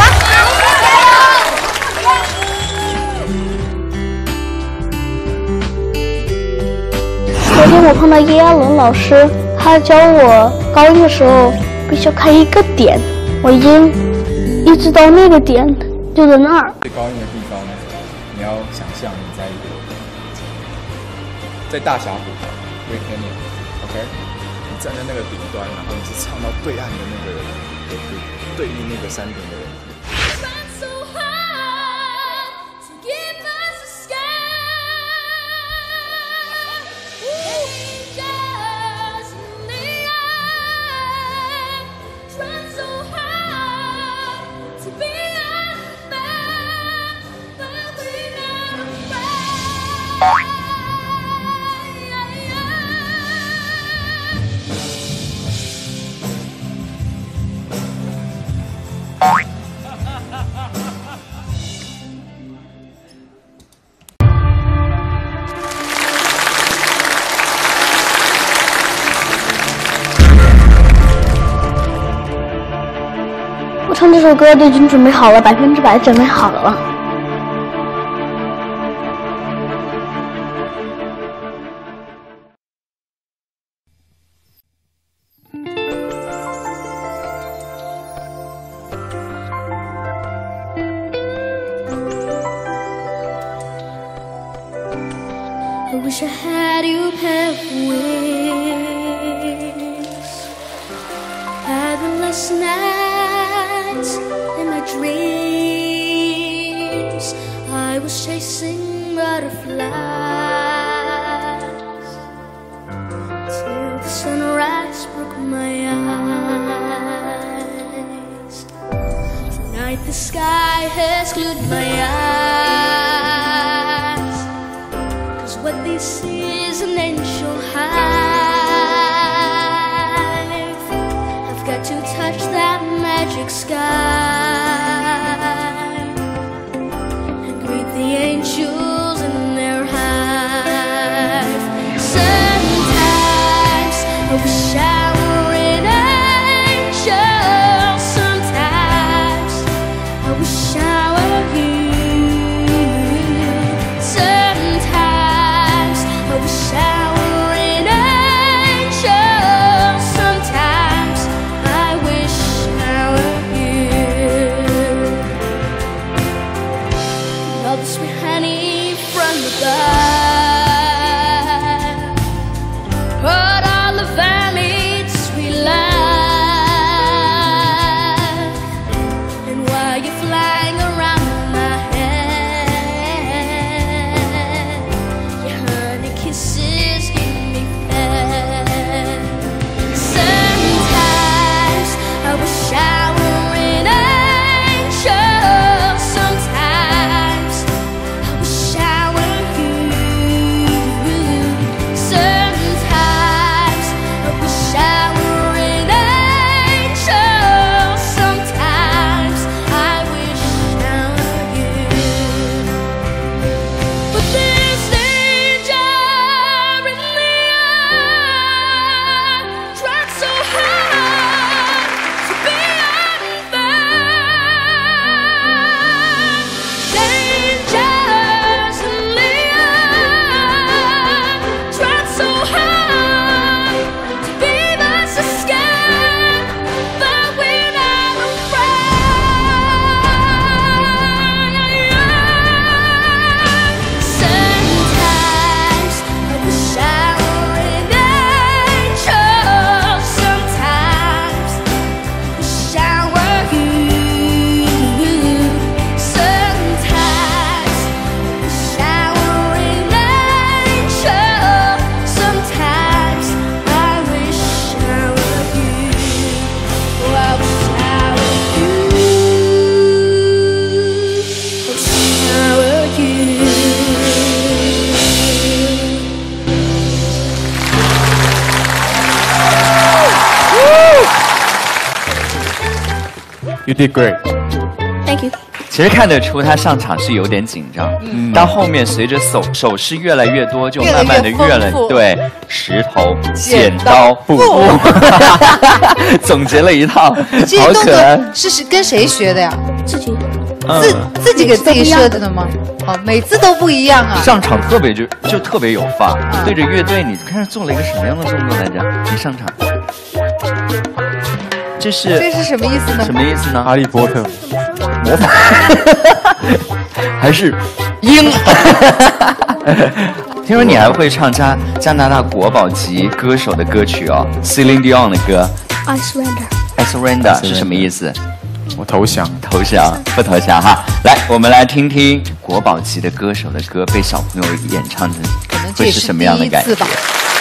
昨天我碰到叶亚伦老师，他教我高音的时候必须要开一个点，我已经一直到那个点就在那儿。 最高音的地方呢，你要想象你在一个在大峡谷。Great Canyon，OK， 你站在那个顶端，然后你是唱到对岸的那个人，对面那个山顶的人。 我唱这首歌都已经准备好了，百分之百准备好了。 I wish I had you halfway. Had the last nights in my dreams, I was chasing butterflies till the sunrise broke is an angel hive. I've got to touch that magic sky and greet the angels in their hive. Sometimes I wish I were an angel. Sometimes I wish I were you. Sometimes I wish I were an angel. Sometimes I wish I were you. And all the sweet honey from the vine, but all the valley sweet life. And while you're flying around my head, your honey kisses give me fed. Sometimes I wish I were an angel. Sometimes I wish I were you. Sometimes I wish I were an angel. Sometimes I wish I were you. But there's danger in the air. Tried so hard to be unfair. Dangers in the air. Tried so hard to be thus scared, but we're not afraid. Sometimes I wish I were an angel. Sometimes I wish I were you. Sometimes I wish I were an angel. Sometimes I wish I were you. Oh, I wish I were you. I wish I were you. You did great. Thank you. 其实看得出他上场是有点紧张， 嗯到后面随着手手势越来越多，就越来慢慢的越越来丰富对石头剪剪刀布， 布总结了一套， 这些动好可爱。 作是是跟谁学的呀？ 自己嗯自自己给自己设置的吗？哦，每次都不一样啊。 上场特别就就特别有范儿，对着乐队，你看做了一个什么样的动作来着？你上场，这是这是什么意思呢？ 什么意思呢？ 哈利波特， 魔法还是鹰？听说你还会唱加加拿大国宝级歌手的歌曲哦 ，Celine Dion 的歌 I surrender。 ，I surrender 是什么意思？ 我投降。 投降不投降哈？来，我们来听听国宝级的歌手的歌被小朋友演唱的可能这也是会是什么样的感觉第一次？吧。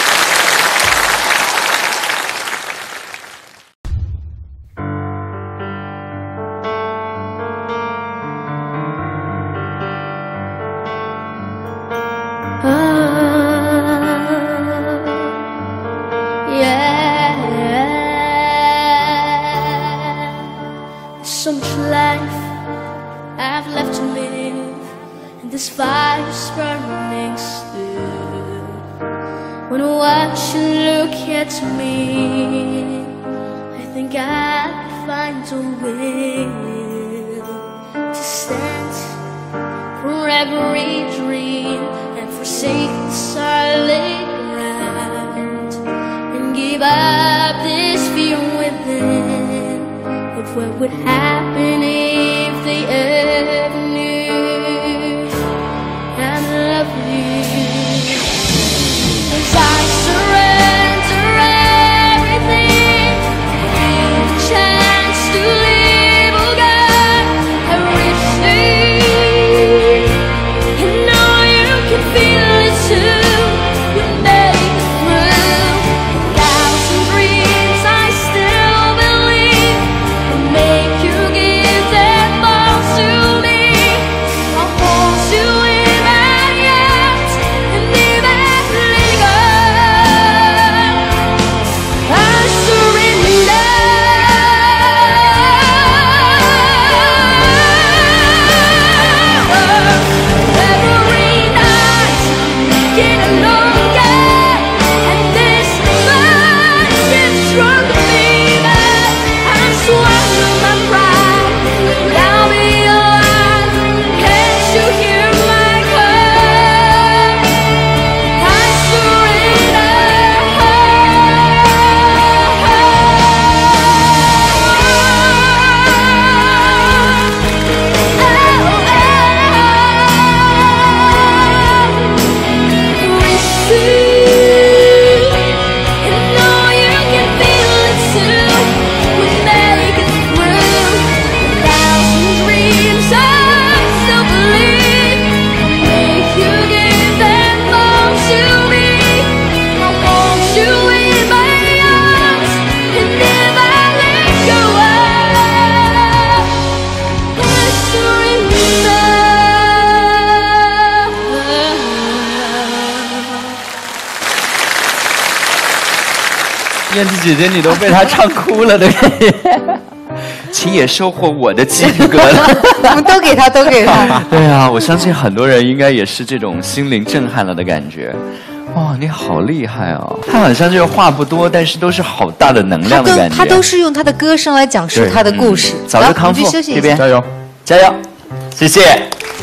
So much life I've left to live, and this fire's burning still. When I watch you look at me, I think I'd find a will to stand for every dream and forsake the solid ground and give up this fear within of what would happen if they ever knew I love you. 'Cause I surrender everything, give you the chance to live, oh God. I reach deep, and know you can feel it too. We make it through a thousand dreams. I still believe we'll make you give 燕子姐姐，你都被他唱哭了的感觉。请也收获我的鸡皮疙瘩。 我们都给他，都给他。 对啊，我相信很多人应该也是这种心灵震撼了的感觉。哇，你好厉害哦！他好像这个话不多，但是都是好大的能量的感觉。 他都是用他的歌声来讲述他的故事。 嗯、早日康复， 这边加油， 加油，谢谢。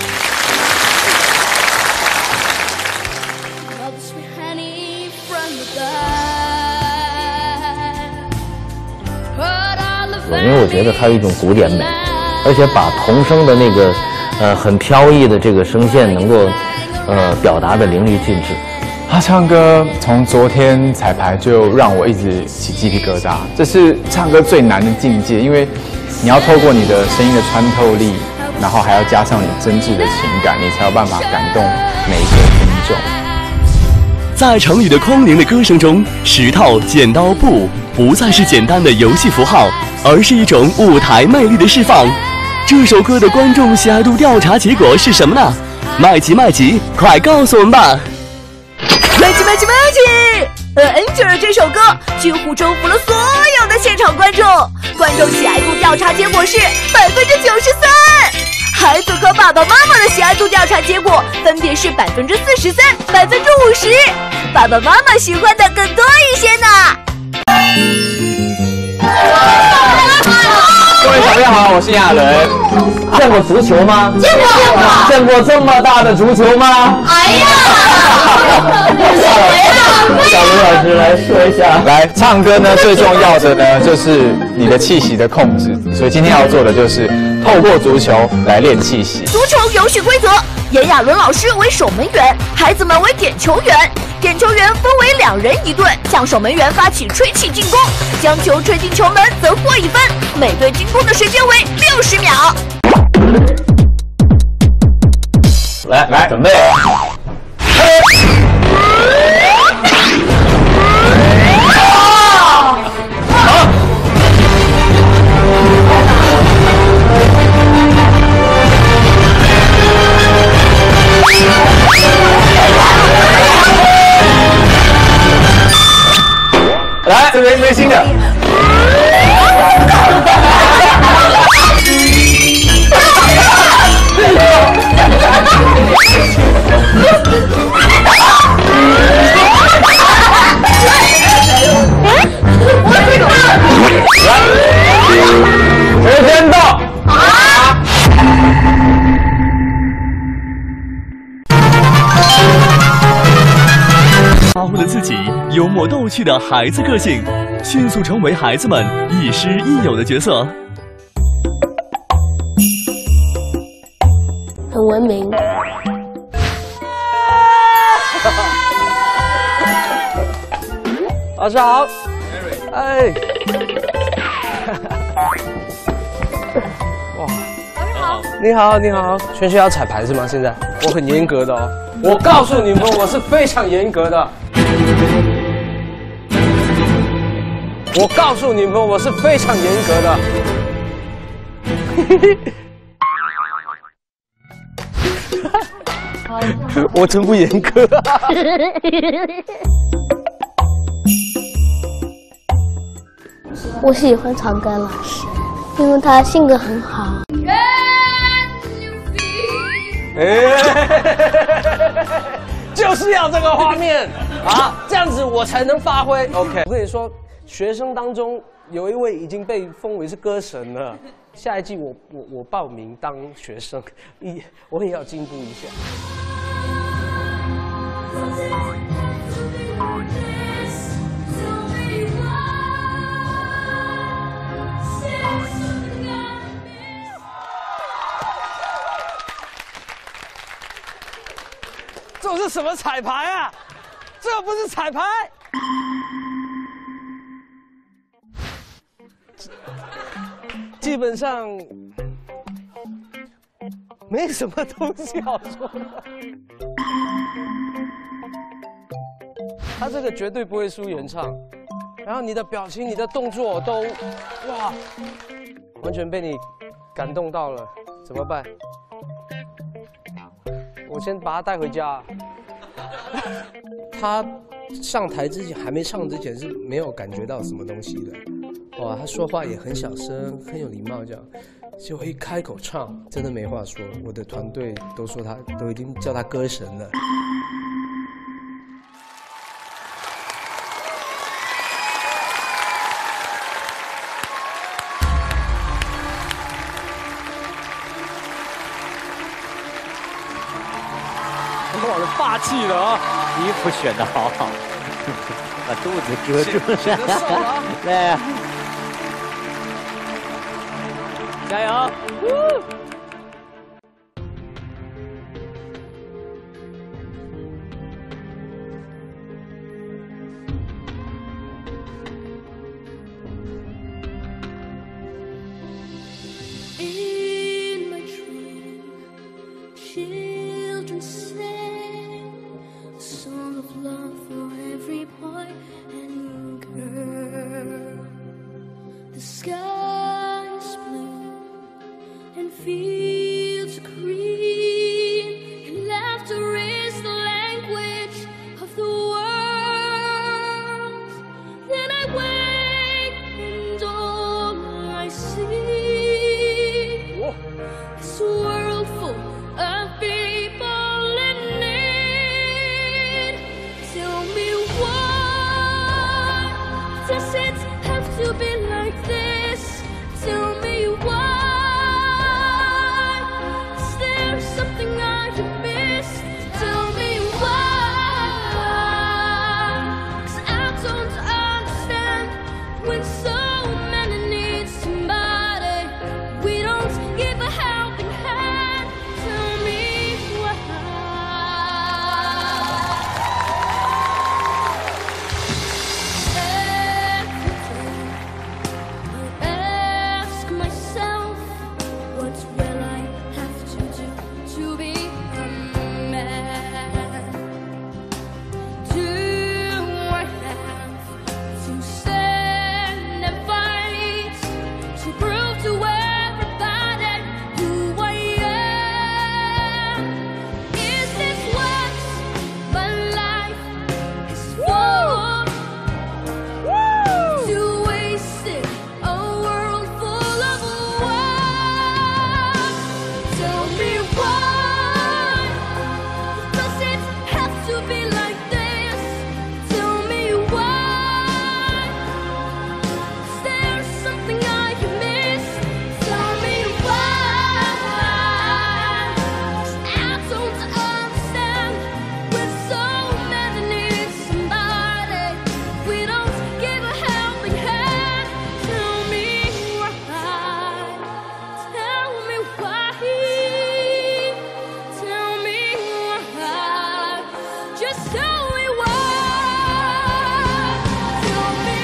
因为我觉得它有一种古典美，而且把童声的那个呃很飘逸的这个声线能够呃表达的淋漓尽致。 他唱歌从昨天彩排就让我一直起鸡皮疙瘩，这是唱歌最难的境界，因为你要透过你的声音的穿透力，然后还要加上你真挚的情感，你才有办法感动每一个听众。 在成语的空灵的歌声中，石头剪刀布不再是简单的游戏符号，而是一种舞台魅力的释放。这首歌的观众喜爱度调查结果是什么呢？麦吉麦吉，快告诉我们吧！ 麦吉麦吉麦吉，呃 ，Angel 这首歌几乎征服了所有的现场观众，观众喜爱度调查结果是百分之九十三。孩子和爸爸妈妈的喜爱度调查结果分别是百分之四十三、百分之五十，爸爸妈妈喜欢的更多一些呢。 各位小朋友好，我是亚伦。见过足球吗？见过。见过这么大的足球吗？哎呀！小卢老师来说一下。 来，唱歌呢最重要的呢就是你的气息的控制，所以今天要做的就是透过足球来练气息。 足球游戏规则：炎亚纶老师为守门员，孩子们为点球员。点球员分为两人一队，向守门员发起吹气进攻，将球吹进球门则获一分。每队进攻的时间为六十秒。 来来，准备。 来，这边微新的。时间到。 发挥了自己幽默逗趣的孩子个性，迅速成为孩子们亦师亦友的角色。 很文明。 老师好。哎。哇。你好，你好。全学校彩排是吗？现在我很严格的哦。我告诉你们，我是非常严格的。我告诉你们，我是非常严格的。我真不严格。 我喜欢长干老师，因为他性格很好。 就是要这个画面啊，这样子我才能发挥。OK， 我跟你说，学生当中有一位已经被封为是歌神了。下一季我我我报名当学生，一我也要进步一下。这是什么彩排啊？这不是彩排。基本上没什么东西好说的。他这个绝对不会输原唱，然后你的表情、你的动作都，哇，完全被你感动到了，怎么办？我先把他带回家。他上台之前还没唱之前是没有感觉到什么东西的。哇，他说话也很小声，很有礼貌这样。结果一开口唱，真的没话说。我的团队都说他都已经叫他歌神了。 哇，这霸气了啊！ 衣服选的好好，把肚子遮住了。 显得瘦了啊对，加油！ In my dream, children sing a song of love for every boy and girl. The sky is blue and fields are green, and laughter is the language of the world. Then I wake and all I see. This world full of people in need. Tell me why does it have to be like this? Tell me why is there something I have missed? Tell me why, 'cause I don't understand when so many need somebody. We don't give a helping hand. Tell me why. Every day I ask myself, what will I have to do to be a man? Do I have to stand and fight to prove to everybody who I am? Is this what my life is for? To waste it, a world full of war. Tell me why does it have to be like this? Tell me why is there something I can miss? Tell me why, 'cause I don't understand when so many need somebody. We don't give a helping hand. Tell me why. Tell me why. Tell me why. Just tell me why. Tell me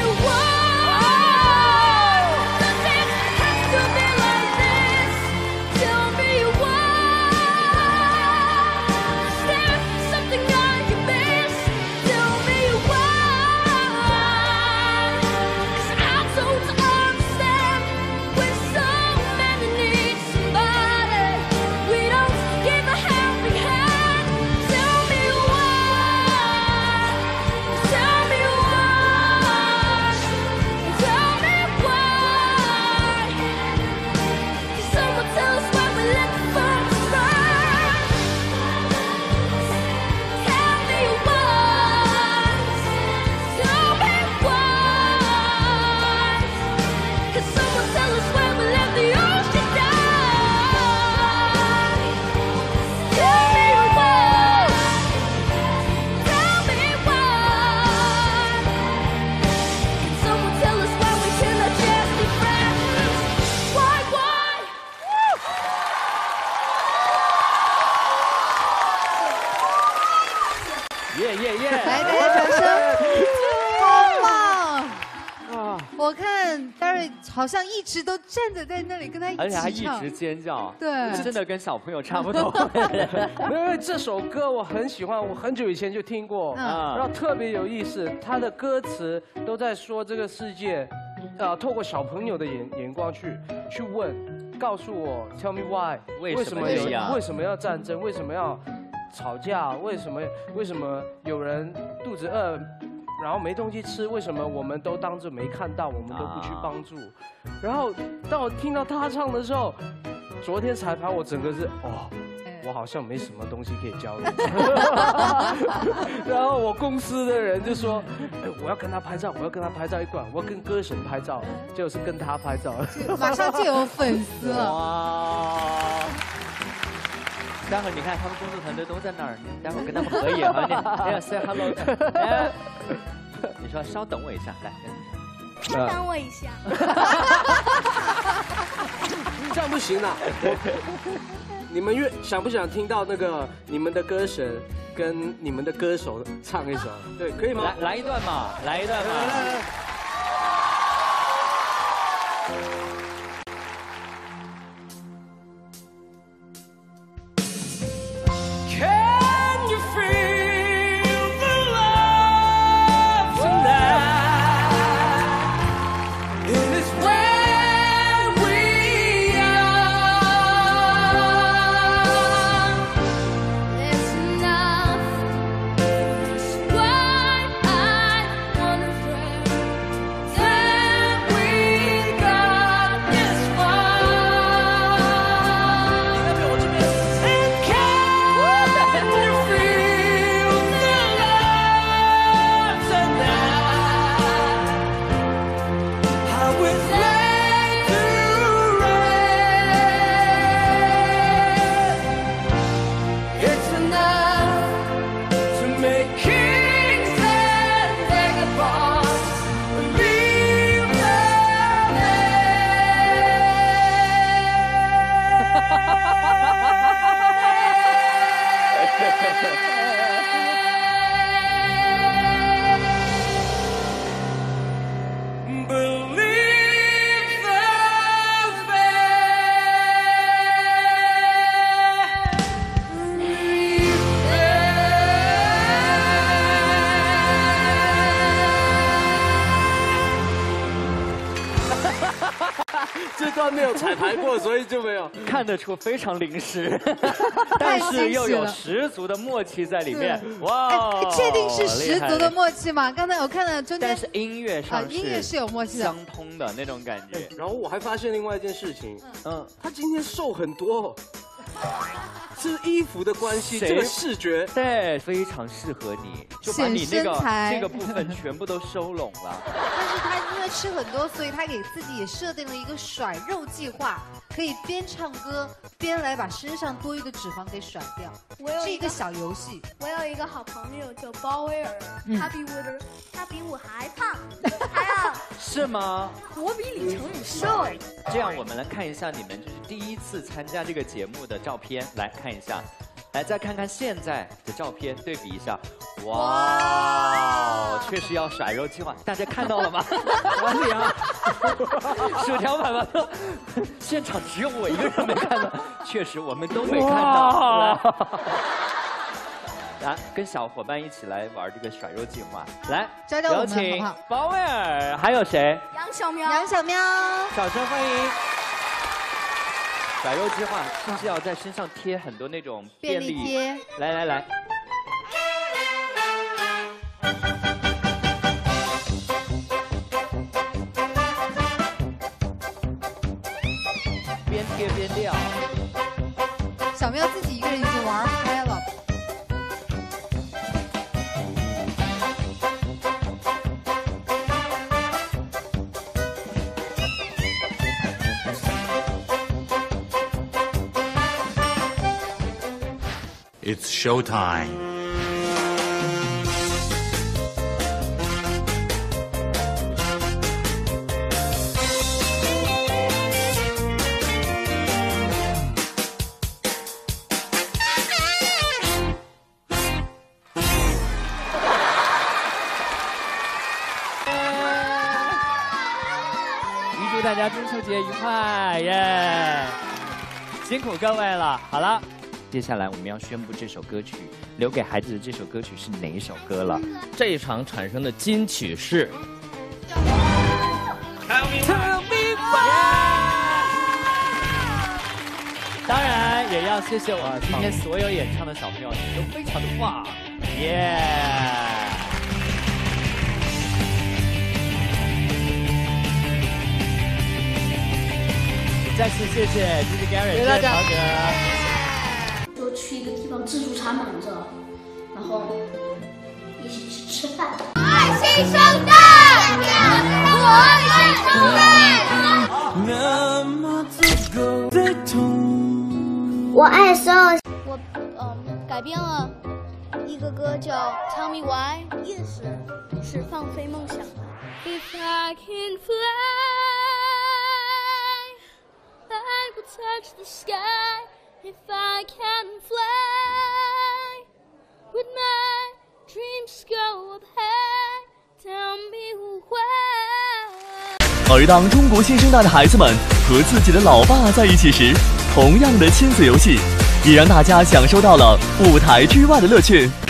why does it have to be like this? Tell me why is there something I can miss? Tell me why, 'cause I don't understand when so many need somebody. We don't give a helping hand. Tell me why. Tell me why. Tell me why. Can someone tell us why we let the fire burn? Tell me why. Tell me why. Can someone tell us why we let the ocean die? Tell me why. Tell me why. Can someone tell us why we cannot just be friends? Why, why? 耶耶耶！ 来，大家掌声，好棒！啊，我看 Barry 好像一直都站着在那里跟他一起唱， 而且他一直尖叫， 对真的跟小朋友差不多。 没有，因为这首歌我很喜欢，我很久以前就听过， 嗯然后特别有意思，它的歌词都在说这个世界，呃，透过小朋友的眼眼光去去问，告诉我 ，Tell me why， 为什么有这样为什么要战争，为什么要吵架？为什么为什么有人肚子饿，然后没东西吃？为什么我们都当作没看到，我们都不去帮助？然后当我听到他唱的时候，昨天彩排我整个是哦。我好像没什么东西可以教你，然后我公司的人就说：“哎，我要跟他拍照，我要跟他拍照一段，我要跟歌神拍照，结果是跟他拍照， 马上就有粉丝了。” 哇！待会儿你看他们工作团队都在那儿，待会儿跟他们合影啊，你你要 say hello， 哎，你说稍等我一下，来， 稍等我一下， 这样不行啊！你们越想不想听到那个你们的歌神跟你们的歌手唱一首？对，可以吗？ 来来一段嘛，来一段嘛。来来来这段没有彩排过，所以就没有看得出非常临时，但是又有十足的默契在里面。哇， 哎，确定是十足的默契吗？刚才我看到中间， 但是音乐上音乐是有默契的， 相通的那种感觉。 然后我还发现另外一件事情，嗯，他今天瘦很多。 是衣服的关系，这个视觉对非常适合你，就把你那个这个部分全部都收拢了。 但是他因为吃很多，所以他给自己也设定了一个甩肉计划，可以边唱歌边来把身上多余的脂肪给甩掉。 我有是一个小游戏。 我有一个好朋友叫鲍威尔， 嗯、 他比我的他比我还胖，还要是吗？ 我比李成宇瘦。 这样我们来看一下你们就是第一次参加这个节目的照片，来看。 看一下，来再看看现在的照片，对比一下。哇，确实要甩肉计划，大家看到了吗？哪里啊？薯条爸爸，现场只有我一个人没看到，确实我们都没看到。来，跟小伙伴一起来玩这个甩肉计划。来，有请鲍威尔，还有谁？ 杨小喵， 杨小喵， 掌声欢迎。 甩肉计划是不是要在身上贴很多那种便利贴？ 来来来，边贴边撂。 小喵自己一个人已经玩嗨了。 It's showtime. 预祝大家中秋节愉快耶！辛苦各位了。好了。 接下来我们要宣布这首歌曲留给孩子的这首歌曲是哪一首歌了？ 这一场产生的金曲是。 Tell me why。当然也要要谢谢我们今天所有演唱的小朋友，你们都非常的棒，耶、yeah ！再次谢谢 D J Gary， 谢谢曹哥。 就去一个地方自助餐嘛，你知道，然后一起去吃饭。 爱心圣诞，我爱圣诞。那么足够的痛。 我爱所有。我嗯改编了一个歌叫《Tell Me Why》，意思是放飞梦想。If I can fly, I will touch the sky. If I can fly, would my dreams go up high? Tell me why. 而当中国新生代的孩子们和自己的老爸在一起时，同样的亲子游戏，也让大家享受到了舞台之外的乐趣。